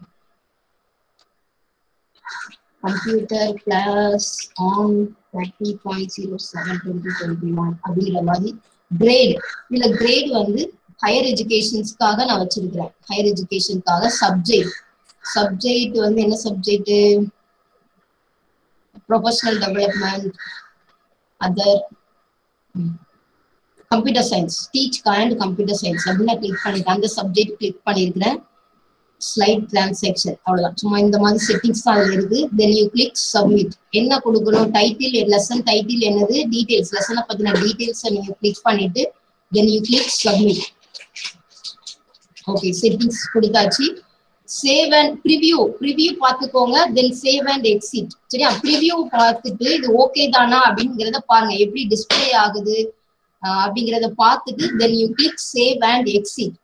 computer class on thirty point zero seven twenty twenty one அப்படிங்கிற மாதிரி கிரேட். இதுல கிரேட் வந்து ஹையர் எஜுகேஷன்ஸ்க்காக நான் வச்சிருக்கிறேன். ஹையர் எஜுகேஷனுக்காக சப்ஜெக்ட் சப்ஜெக்ட் வந்து என்ன subject, professional development, other computer science, teach and computer science அப்படின்னு click பண்ணிட்டேன். அந்த சப்ஜெக்ட் கிளிக் பண்ணிருக்கிறேன். ஸ்லைட் டிரான்சாக்ஷன் அவ்வளவுதான். சும்மா இந்த மாதிரி செட்டிங்ஸ் தான் அதுல இருக்கு. Then you click submit. என்ன கொடுக்கணும், டைட்டில், லெசன் டைட்டில் என்னது, டீடைல்ஸ், லெசனை பத்தின டீடைல்ஸை நீங்க கிளிக் பண்ணிட்டு then you click submit. Okay, settings கொடுத்தாச்சு. சேவ் அண்ட் ப்ரிவியூ ப்ரிவியூ பார்த்துக்கோங்க. Then save and exit. சரியா, ப்ரிவியூ பார்த்துட்டு இது ஓகே தானா அப்படிங்கிறத பாருங்க, எப்படி டிஸ்பிளே ஆகுது அப்படிங்கிறத பார்த்துட்டு then you click save and exit.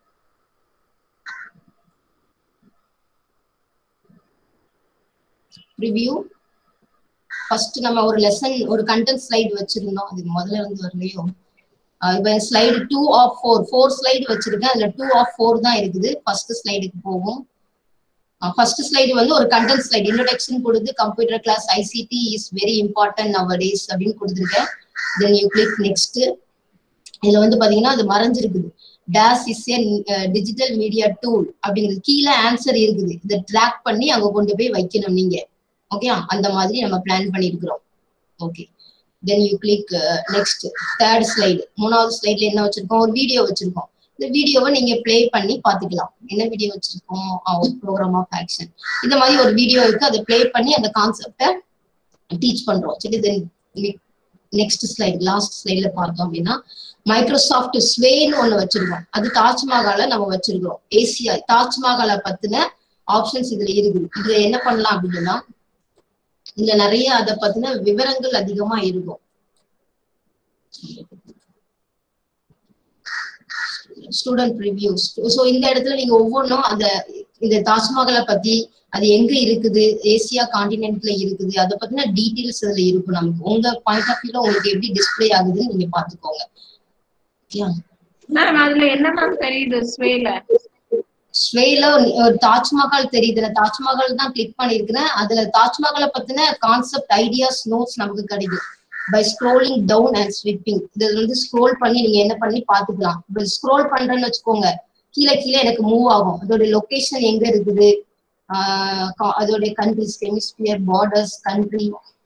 Preview first நம்ம ஒரு லெசன் ஒரு கண்டென்ட் ஸ்லைடு வச்சிருந்தோம், அதுக்கு முதல்ல இருந்து வரலையோ. இப்போ slide two of four four slide வச்சிருக்கேன். அதுல டூ ஆஃப் ஃபோர் தான் இருக்குது. ஃபர்ஸ்ட் ஸ்லைடுக்கு போகும். ஃபர்ஸ்ட் ஸ்லைடு வந்து ஒரு கண்டென்ட் ஸ்லைடு இன்ட்ரோடக்ஷன் கொடுத்து computer class ICT is very important nowadays அப்படின்னு கொடுத்துருக்கேன். Then you click next. இதுல வந்து பாத்தீங்கன்னா அது மறைஞ்சிருக்குது. Dash is a digital media tool அப்படிங்கிறது கீழே ஆன்சர் இருக்குது. இதை ட்ராக் பண்ணி அங்க கொண்டு போய் வைக்கணும் நீங்க. ஓகே, அந்த மாதிரி நம்ம பிளான் பண்ணிருக்கிறோம். Okay, then you click next. Third slide மூணாவது ஸ்லைட்ல என்ன வச்சிருக்கோம், ஒரு வீடியோ வச்சிருக்கோம். இந்த வீடியோவை நீங்க பிளே பண்ணி பாத்துக்கலாம். என்ன வீடியோ வச்சிருக்கோம், ப்ரோக்ராம் ஆஃப் ஆக்ஷன். இந்த மாதிரி ஒரு வீடியோ இருக்கு, அதை பிளே பண்ணி அந்த கான்செப்டை டீச் பண்றோம். சரி, தென் நெக்ஸ்ட் ஸ்லைட் லாஸ்ட் ஸ்லைட்ல பார்த்தோம் அப்படின்னா மைக்ரோசாஃப்ட் ஸ்வேன்னு ஒண்ணு வச்சிருக்கோம். அது தாஜ்மஹாலை நம்ம வச்சிருக்கோம். ஏசியா தாஜ்மஹாலை பத்தின ஆப்ஷன்ஸ் இதுல இருக்குது. இதுல என்ன பண்ணலாம் அப்படின்னா இதுல நிறைய அதை பத்தின விவரங்கள் அதிகமா இருக்கும். Student reviews. ஸோ இந்த இடத்துல நீங்க ஒவ்வொன்றும் அந்த இந்த தாஜ்மஹாலை பத்தி அது எங்க இருக்குது, ஏசியா கான்டினென்ட்ல இருக்குது, அதை பத்தின டீட்டெயில்ஸ் அதுல இருக்கும். நமக்கு உங்க பாயிண்ட் ஆஃப் வியூல உங்களுக்கு எப்படி டிஸ்பிளே ஆகுதுன்னு நீங்க பாத்துக்கோங்க. மேம் அதுல என்ன மேம் தெரியுது ஸ்வேல? ஸ்வேல ஒரு தாஜ்மஹால் தெரியுது. தாஜ்மஹால் தான் கிளிக் பண்ணிருக்கிறேன். அதுல தாஜ்மஹாலை பத்தின கான்செப்ட் ஐடியாஸ் நோட்ஸ் நமக்கு கிடைக்கும். By scrolling down and swiping. இதுல வந்து ஸ்க்ரோல் பண்ணி நீங்க என்ன பண்ணி பாத்துக்கலாம். இப்போ ஸ்க்ரோல் பண்றேன்னு வச்சுக்கோங்க, கீழே கீழே எனக்கு மூவ் ஆகும். அதோட லொகேஷன் எங்க இருக்குது, ஆஹ் அதோட கண்ட்ரிஸ், ஹெமிஸ்பியர், பார்டர்ஸ், கண்ட்ரி,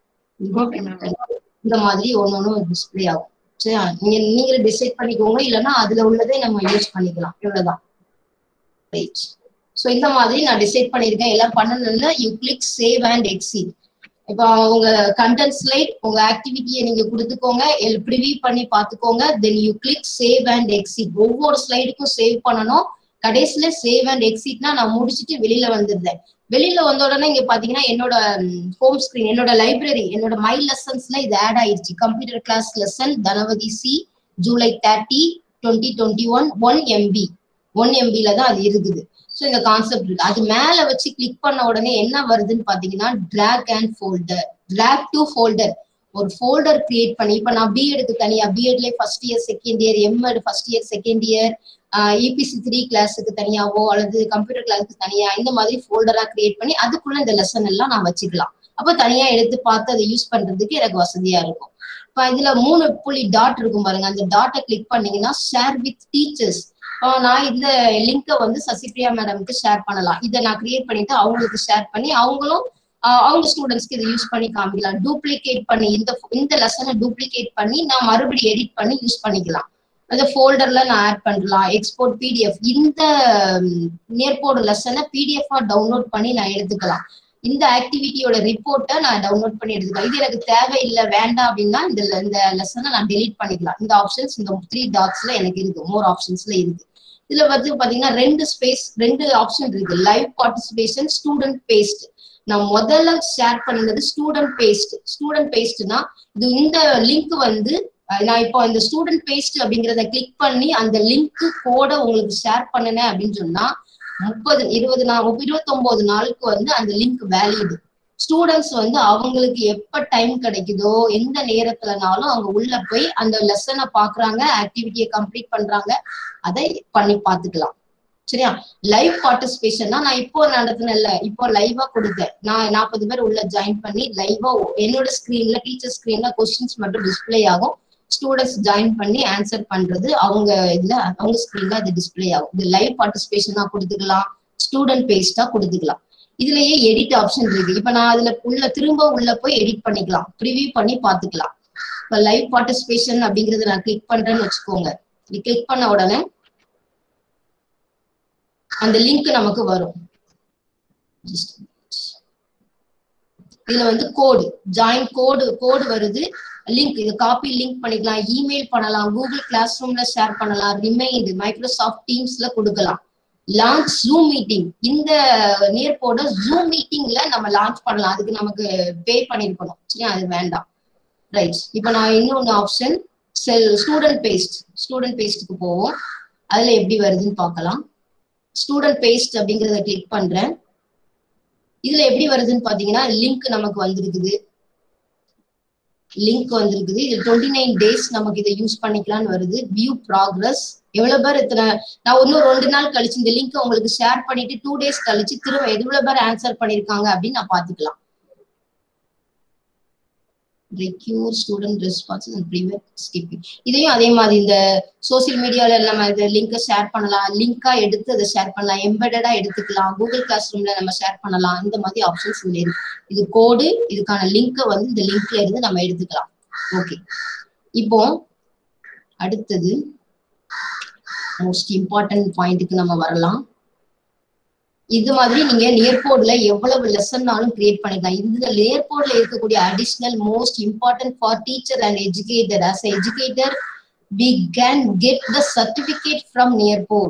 இந்த மாதிரி ஒன்னு ஒன்னும் டிஸ்பிளே ஆகும். சரியா, நீங்க நீங்களே டிசைட் பண்ணிக்கோங்க. இல்லைன்னா அதுல உள்ளதே நம்ம யூஸ் பண்ணிக்கலாம். இவ்வளவுதான். ஸோ இந்த மாதிரி நான் டிசைட் பண்ணிருக்கேன். எல்லாம் பண்ணணும்னா you click save and exit. இப்போ உங்க கண்டென்ட் ஸ்லைட் உங்க ஆக்டிவிட்டியை நீங்க கொடுத்துக்கோங்க, ப்ரிவியூ பண்ணி பாத்துக்கோங்க. Then you click save and exit. ஒவ்வொரு ஸ்லைடுக்கும் சேவ் பண்ணணும். கடைசியில சேவ் அண்ட் எக்ஸிட்னா நான் முடிச்சுட்டு வெளியில வந்துருந்தேன். வெளியில வந்த உடனே இங்க பாத்தீங்கன்னா என்னோட ஹோம் ஸ்கிரீன், என்னோட லைப்ரரி, என்னோட மை லெசன்ஸ்ல இது ஆட் ஆயிடுச்சு. Computer class lesson Dhanavathi C July thirty twenty twenty one one MB one எம்பில தான் அது இருக்குது. ஸோ இந்த கான்செப்ட் இருக்கு. அது மேல வச்சு கிளிக் பண்ண உடனே என்ன வருதுன்னு பாத்தீங்கன்னா drag and folder, drag to folder. ஒரு ஃபோல்டர் கிரியேட் பண்ணி, இப்ப நான் பிஎட்க்கு தனியா பிஎட்ல first year second year, MEd first year second year, EPC three கிளாஸுக்கு தனியாவோ அல்லது கம்ப்யூட்டர் கிளாஸுக்கு தனியா இந்த மாதிரி ஃபோல்டரா கிரியேட் பண்ணி அதுக்குள்ள இந்த லெசன் எல்லாம் நான் வச்சுக்கலாம். அப்ப தனியா எடுத்து பார்த்து அதை யூஸ் பண்றதுக்கு எனக்கு வசதியா இருக்கும். இப்ப இதுல மூணு புள்ளி டாட் இருக்கும் பாருங்க, அந்த டாட்டை கிளிக் பண்ணீங்கன்னா ஷேர் வித் டீச்சர்ஸ். நான் இந்த லிங்கை வந்து சசிபிரியா மேடம்க்கு ஷேர் பண்ணலாம். இதை நான் கிரியேட் பண்ணிட்டு அவங்களுக்கு ஷேர் பண்ணி அவங்களும் அவங்க ஸ்டூடெண்ட்ஸ்க்கு இதை யூஸ் பண்ணி காமிக்கலாம். டூப்ளிகேட் பண்ணி இந்த இந்த லெசனை டூப்ளிகேட் பண்ணி நான் மறுபடியும் எடிட் பண்ணி யூஸ் பண்ணிக்கலாம். அந்த ஃபோல்டர்ல நான் ஆட் பண்ணலாம். எக்ஸ்போர்ட் பிடிஎஃப், இந்த நேர்போர்டு லெசனை பிடிஎஃபா டவுன்லோட் பண்ணி நான் எடுத்துக்கலாம். இந்த ஆக்டிவிட்டியோட ரிப்போர்ட்டை நான் டவுன்லோட் பண்ணி எடுத்துக்கலாம். இது எனக்கு தேவையில்லை வேண்டாம் அப்படின்னா இந்த இந்த லெசனை நான் டெலீட் பண்ணிக்கலாம். இந்த ஆப்ஷன்ஸ் இந்த த்ரீ டாட்ஸ்ல எனக்கு இருக்கு, மோர் ஆப்ஷன்ஸ்ல இருக்கு. இதுல வந்து பாத்தீங்கன்னா ரெண்டு ஸ்பேஸ் ரெண்டு ஆப்ஷன் இருக்கு, லைவ் பார்ட்டிசிபேஷன், ஸ்டூடெண்ட் பேஸ்ட். நான் முதல்ல ஷேர் பண்ணது ஸ்டூடெண்ட் பேஸ்ட். ஸ்டூடெண்ட் பேஸ்ட்னா இது இந்த லிங்க் வந்து நான் இப்போ இந்த ஸ்டூடெண்ட் பேஸ்ட் அப்படிங்கிறத கிளிக் பண்ணி அந்த லிங்க் கோட உங்களுக்கு ஷேர் பண்ணினேன் அப்படின்னு சொன்னா முப்பது இருபது நாள் இருபத்தி ஒன்பது நாளுக்கு வந்து அந்த லிங்க் வேலிட். ஸ்டூடெண்ட்ஸ் வந்து அவங்களுக்கு எப்ப டைம் கிடைக்குதோ எந்த நேரத்துலனாலும் அவங்க உள்ள போய் அந்த லெசனை பாக்குறாங்க, ஆக்டிவிட்டியை கம்ப்ளீட் பண்றாங்க, அதை பண்ணி பாத்துக்கலாம். சரியா? லைவ் பார்ட்டிசிபேஷன்னா நான் இப்போ நடத்தினேன்ல, இப்போ லைவா கொடுத்தேன். நான் நாற்பது பேர் உள்ள ஜாயின் பண்ணி லைவா என்னோட ஸ்கிரீன்ல டீச்சர் ஸ்கிரீன்ல கொஸ்டின்ஸ் மட்டும் டிஸ்பிளே ஆகும். ஸ்டூடெண்ட்ஸ் ஜாயின் பண்ணி ஆன்சர் பண்றது அவங்க இதுல அவங்க ஸ்கிரீன்ல அது டிஸ்பிளே ஆகும். இது லைவ் பார்ட்டிசிபேஷனா கொடுத்துக்கலாம், ஸ்டூடெண்ட் பேஸ்டா கொடுத்துக்கலாம். இதுலயே எடிட் ஆப்ஷன் இருக்கு. இப்ப நான் அதுல உள்ள திரும்ப உள்ள போய் எடிட் பண்ணிக்கலாம், ப்ரிவியூ பண்ணி பாத்துக்கலாம். இப்ப லைவ் பார்ட்டிசிபேஷன் அப்படிங்கறத நான் கிளிக் பண்றேன்னு வச்சுக்கோங்க. கிளிக் பண்ண உடனே அந்த லிங்க் நமக்கு வரும். இதுல வந்து கோடு ஜாயின் கோடு கோடு வருது, லிங்க் இது காப்பி லிங்க் பண்ணிக்கலாம், இமெயில் பண்ணலாம், கூகுள் கிளாஸ் ரூம்ல ஷேர் பண்ணலாம், ரிமைண்ட் மைக்ரோசாஃப்ட் டீம்ஸ்ல கொடுக்கலாம். லான்ச் ஜூம் மீட்டிங், இந்த நேர்போட ஜூம் மீட்டிங்ல நம்ம லான்ச் பண்ணலாம். அதுக்கு நமக்கு பே பண்ணிருக்கணும். சரியா? அது வேண்டாம். ரைட். இப்ப நான் இன்னொன்னு option self student paced student பேஸ்டுக்கு போவோம். அதுல எப்படி வருதுன்னு பார்க்கலாம். ஸ்டூடெண்ட் பேஸ்ட் அப்படிங்கறத கிளிக் பண்றேன். இதுல எப்படி வருதுன்னு பாத்தீங்கன்னா லிங்க் நமக்கு வந்திருக்குது லிங்க் வந்திருக்குது இது டுவெண்ட்டி நைன் டேஸ் நமக்கு இதை யூஸ் பண்ணிக்கலாம்னு வருது. வியூ ப்ராக்ரஸ், எவ்வளவு பேர் இத்தனை நான் இன்னும் ரெண்டு நாள் கழிச்சு இந்த லிங்க் உங்களுக்கு ஷேர் பண்ணிட்டு டூ டேஸ் கழிச்சு திரும்ப எவ்வளவு பேர் ஆன்சர் பண்ணிருக்காங்க அப்படின்னு நான் பாத்துக்கலாம். Require student response and prevent skipping. இதையும் அதே மாதிரி இந்த சோசியல் மீடியால நம்ம இந்த லிங்கை ஷேர் பண்ணலாம், லிங்கா எடுத்து அதை ஷேர் பண்ணலாம், எம்பெடடா எடுத்துக்கலாம், கூகுள் கிளாஸ் ரூம்ல நம்ம ஷேர் பண்ணலாம். இந்த மாதிரி ஆப்ஷன்ஸ் இதுல இருக்கு. இது கோடு, இதுக்கான லிங்கை வந்து இந்த லிங்க்ல இருந்து நம்ம எடுத்துக்கலாம். ஓகே, இப்போ அடுத்தது மோஸ்ட் இம்பார்ட்டன்ட் பாயிண்ட்டுக்கு நம்ம வரலாம். இது மாதிரி நீங்க நேர்போர்ட்ல எவ்வளவு லெசன்னாலும் கிரியேட் பண்ணிக்கலாம். இந்த நேர்போர்ட்ல இருக்கக்கூடிய additional most important for teacher and educator. as a educator we can get the certificate from Nearport.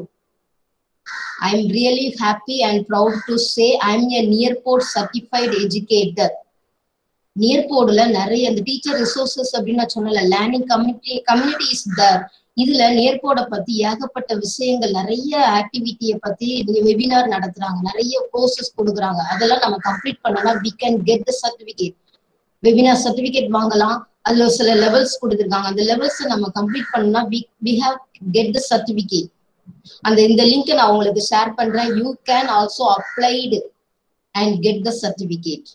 I am really happy and proud to say I am a Nearport certified educator. நேர்போர்ட்ல நிறைய அந்த teacher resources அப்படின்னு நான் சொன்னல, learning community community is there. இதுல நேர்போர்டை பத்தி ஏகப்பட்ட விஷயங்கள், நிறைய ஆக்டிவிட்டியை பத்தி வெபினார் நடத்துறாங்க, நிறைய கோர்சஸ் கொடுக்குறாங்க. அதெல்லாம் நம்ம கம்ப்ளீட் பண்ணோம்னா we can get the certificate. Webinar certificate வாங்கலாம். அதுல சில லெவல்ஸ் கொடுத்துருக்காங்க. அந்த லெவல்ஸ் நம்ம கம்ப்ளீட் பண்ணோம்னா we we have get the certificate. அந்த இந்த லிங்க் நான் உங்களுக்கு ஷேர் பண்றேன். you can also applied and get the certificate.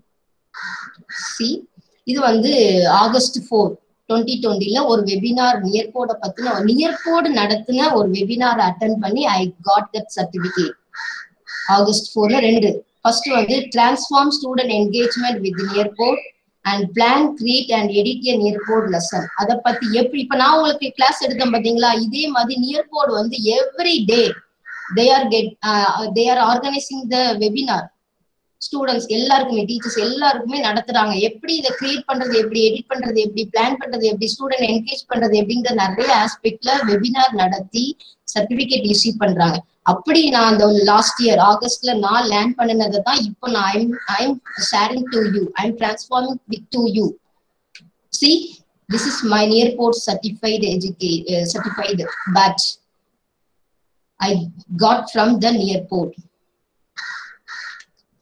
see, இது வந்து ஆகஸ்ட் ஃபோர் டுவெண்ட்டி டுவெண்ட்டில ஒரு வெபினார் நியர்போர்டை பத்தின நியர்போர்டு நடத்தின ஒரு வெபினார் அட்டென்ட் பண்ணி I got that certificate. August ஃபோர்ல ரெண்டு, ஃபர்ஸ்ட் வந்து transform student engagement with Nearpod and plan create and edit a Nearpod lesson. அதை பத்தி எப்படி இப்ப நான் உங்களுக்கு கிளாஸ் எடுத்தேன் பாத்தீங்களா, இதே மாதிரி நியர்போர்டு வந்து every day they are get they are organizing the webinar. Students எல்லாருக்குமே, டீச்சர்ஸ் எல்லாருக்குமே நடத்துறாங்க. எப்படி இதை கிரியேட் பண்றது, எப்படி எடிட் பண்றது, எப்படி பிளான் பண்றது, எப்படி ஸ்டூடெண்ட் என்கேஜ் பண்றது அப்படிங்கிற நிறைய ஆஸ்பெக்ட்ல வெபினார் நடத்தி சர்டிபிகேட் இஷ்யூ பண்றாங்க. அப்படி நான் அந்த லாஸ்ட் இயர் ஆகஸ்ட்ல நான் லேர்ன் பண்ணினதை தான் இப்போ நான் I'm I'm sharing to you, I'm transforming with to you. see, this is my Nearport certified educate uh, certified batch I got from the Nearport.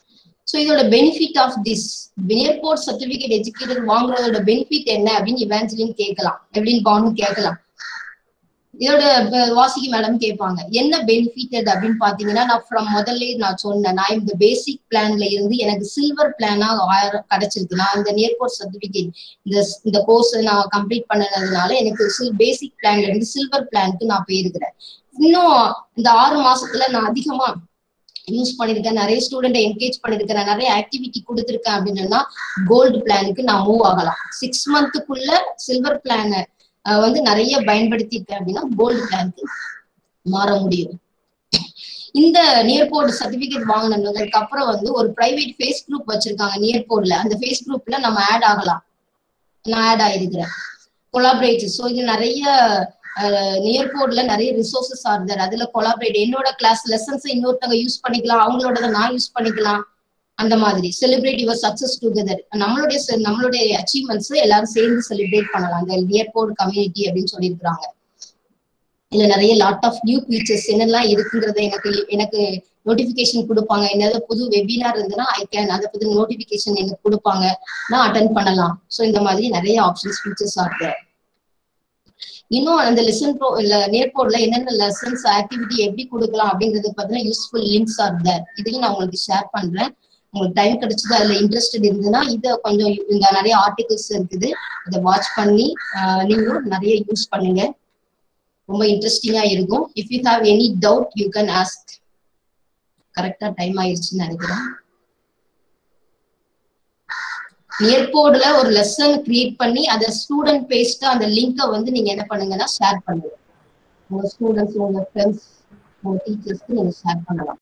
So இதோட benefit of this Nearpod certificate educator வாங்குறதோட benefit என்ன அப்படின்னு Evangeline கேட்கலாம், எப்படின்னு பானு கேட்கலாம். இதோட வாசிக்கு madam கேட்பாங்க என்ன பெனிஃபிட் அப்படின்னு பாத்தீங்கன்னா, நான் ஃப்ரம் முதல்ல நான் சொன்னேன், நான் இந்த பேசிக் பிளான்ல இருந்து எனக்கு சில்வர் பிளானா கிடைச்சிருக்கு. நான் இந்த நியர்போர்ட் சர்டிபிகேட் இந்த இந்த கோர்ஸ் நான் கம்ப்ளீட் பண்ணதுனால எனக்கு பேசிக் பிளான்ல இருந்து சில்வர் பிளானுக்கு நான் போயிருக்கிறேன். இன்னும் இந்த ஆறு மாசத்துல நான் அதிகமா யூஸ் பண்ணிருக்கேன், நிறைய ஸ்டூடெண்ட் என்கேஜ் பண்ணிருக்கேன், நிறைய ஆக்டிவிட்டி கொடுத்துருக்கேன் அப்படின்னா கோல்டு பிளானுக்கு நான் மூவ் ஆகலாம். சிக்ஸ் மந்த்துக்குள்ள சில்வர் பிளான வந்து நிறைய பயன்படுத்திருக்கேன் அப்படின்னா கோல்டு பிளானுக்கு மாற முடியும். இந்த நியர்போர்ட் சர்டிபிகேட் வாங்கினதுக்கு அப்புறம் வந்து ஒரு பிரைவேட் ஃபேஸ் குரூப் வச்சிருக்காங்க நியர்போர்ட்ல. அந்த ஃபேஸ் குரூப்ல நம்ம ஆட் ஆகலாம். நான் ஆட் ஆயிருக்கிறேன். கொலாபரேட்டிவ். ஸோ இது நிறைய நியர்போர்ட்ல நிறைய ரிசோர்சஸ் ஆகுது. அதுல கொலாபரேட் என்னோட கிளாஸ் லெசன்ஸ் இன்னொருத்தவங்க யூஸ் பண்ணிக்கலாம், அவங்களோட நான் யூஸ் பண்ணிக்கலாம். அந்த மாதிரி செலிப்ரேட் யுவர் சக்சஸ் டுகெதர். நம்மளுடைய நம்மளுடைய அச்சீவ்மெண்ட்ஸ் எல்லாரும் சேர்ந்து செலிப்ரேட் பண்ணலாம். இந்த நியர்போர்ட் கம்யூனிட்டி அப்படின்னு சொல்லியிருக்கிறாங்க. இதுல நிறைய லாட் ஆஃப் நியூ ஃபீச்சர்ஸ் என்னெல்லாம் இருக்குங்கிறத எனக்கு எனக்கு நோட்டிபிகேஷன் கொடுப்பாங்க. என்னது புது வெபினார் இருந்ததுன்னா ஐ கேன் அதை பத்தி நோட்டிபிகேஷன் எனக்கு கொடுப்பாங்க, நான் அட்டென்ட் பண்ணலாம். ஸோ இந்த மாதிரி நிறைய ஆப்ஷன்ஸ் ஃபீச்சர்ஸ் ஆகுது. இன்னும் அந்த லெசன் ப்ரோ இல்ல நியர்போர்ட்ல என்னென்ன லெசன்ஸ் ஆக்டிவிட்டி எப்படி கொடுக்கலாம் அப்படிங்கிறது பார்த்தீங்கன்னா யூஸ்ஃபுல் லிங்க்ஸ் ஆர் தேர். இதையும் நான் உங்களுக்கு ஷேர் பண்றேன். உங்களுக்கு டைம் கிடைச்சது அதுல இன்ட்ரெஸ்டட் இருந்ததுன்னா இதை கொஞ்சம் இந்த நிறைய ஆர்டிகல்ஸ் இருக்குது, அதை வாட்ச் பண்ணி நீங்களும் நிறைய யூஸ் பண்ணுங்க. ரொம்ப இன்ட்ரெஸ்டிங்கா இருக்கும். If you have any doubt you can ask. கரெக்டா டைம் ஆயிடுச்சுன்னு நினைக்கிறேன். நியர்போர்ட்ல ஒரு லெசன் கிரியேட் பண்ணி அதை ஸ்டூடெண்ட் பேஸ்டா அந்த லிங்கை வந்து நீங்க என்ன பண்ணுங்கன்னா ஷேர் பண்ணுங்க. உங்க ஸ்டூடெண்ட்ஸ், உங்க ஃப்ரெண்ட்ஸ், உங்க டீச்சர்ஸ்க்கு நீங்க ஷேர் பண்ணலாம்.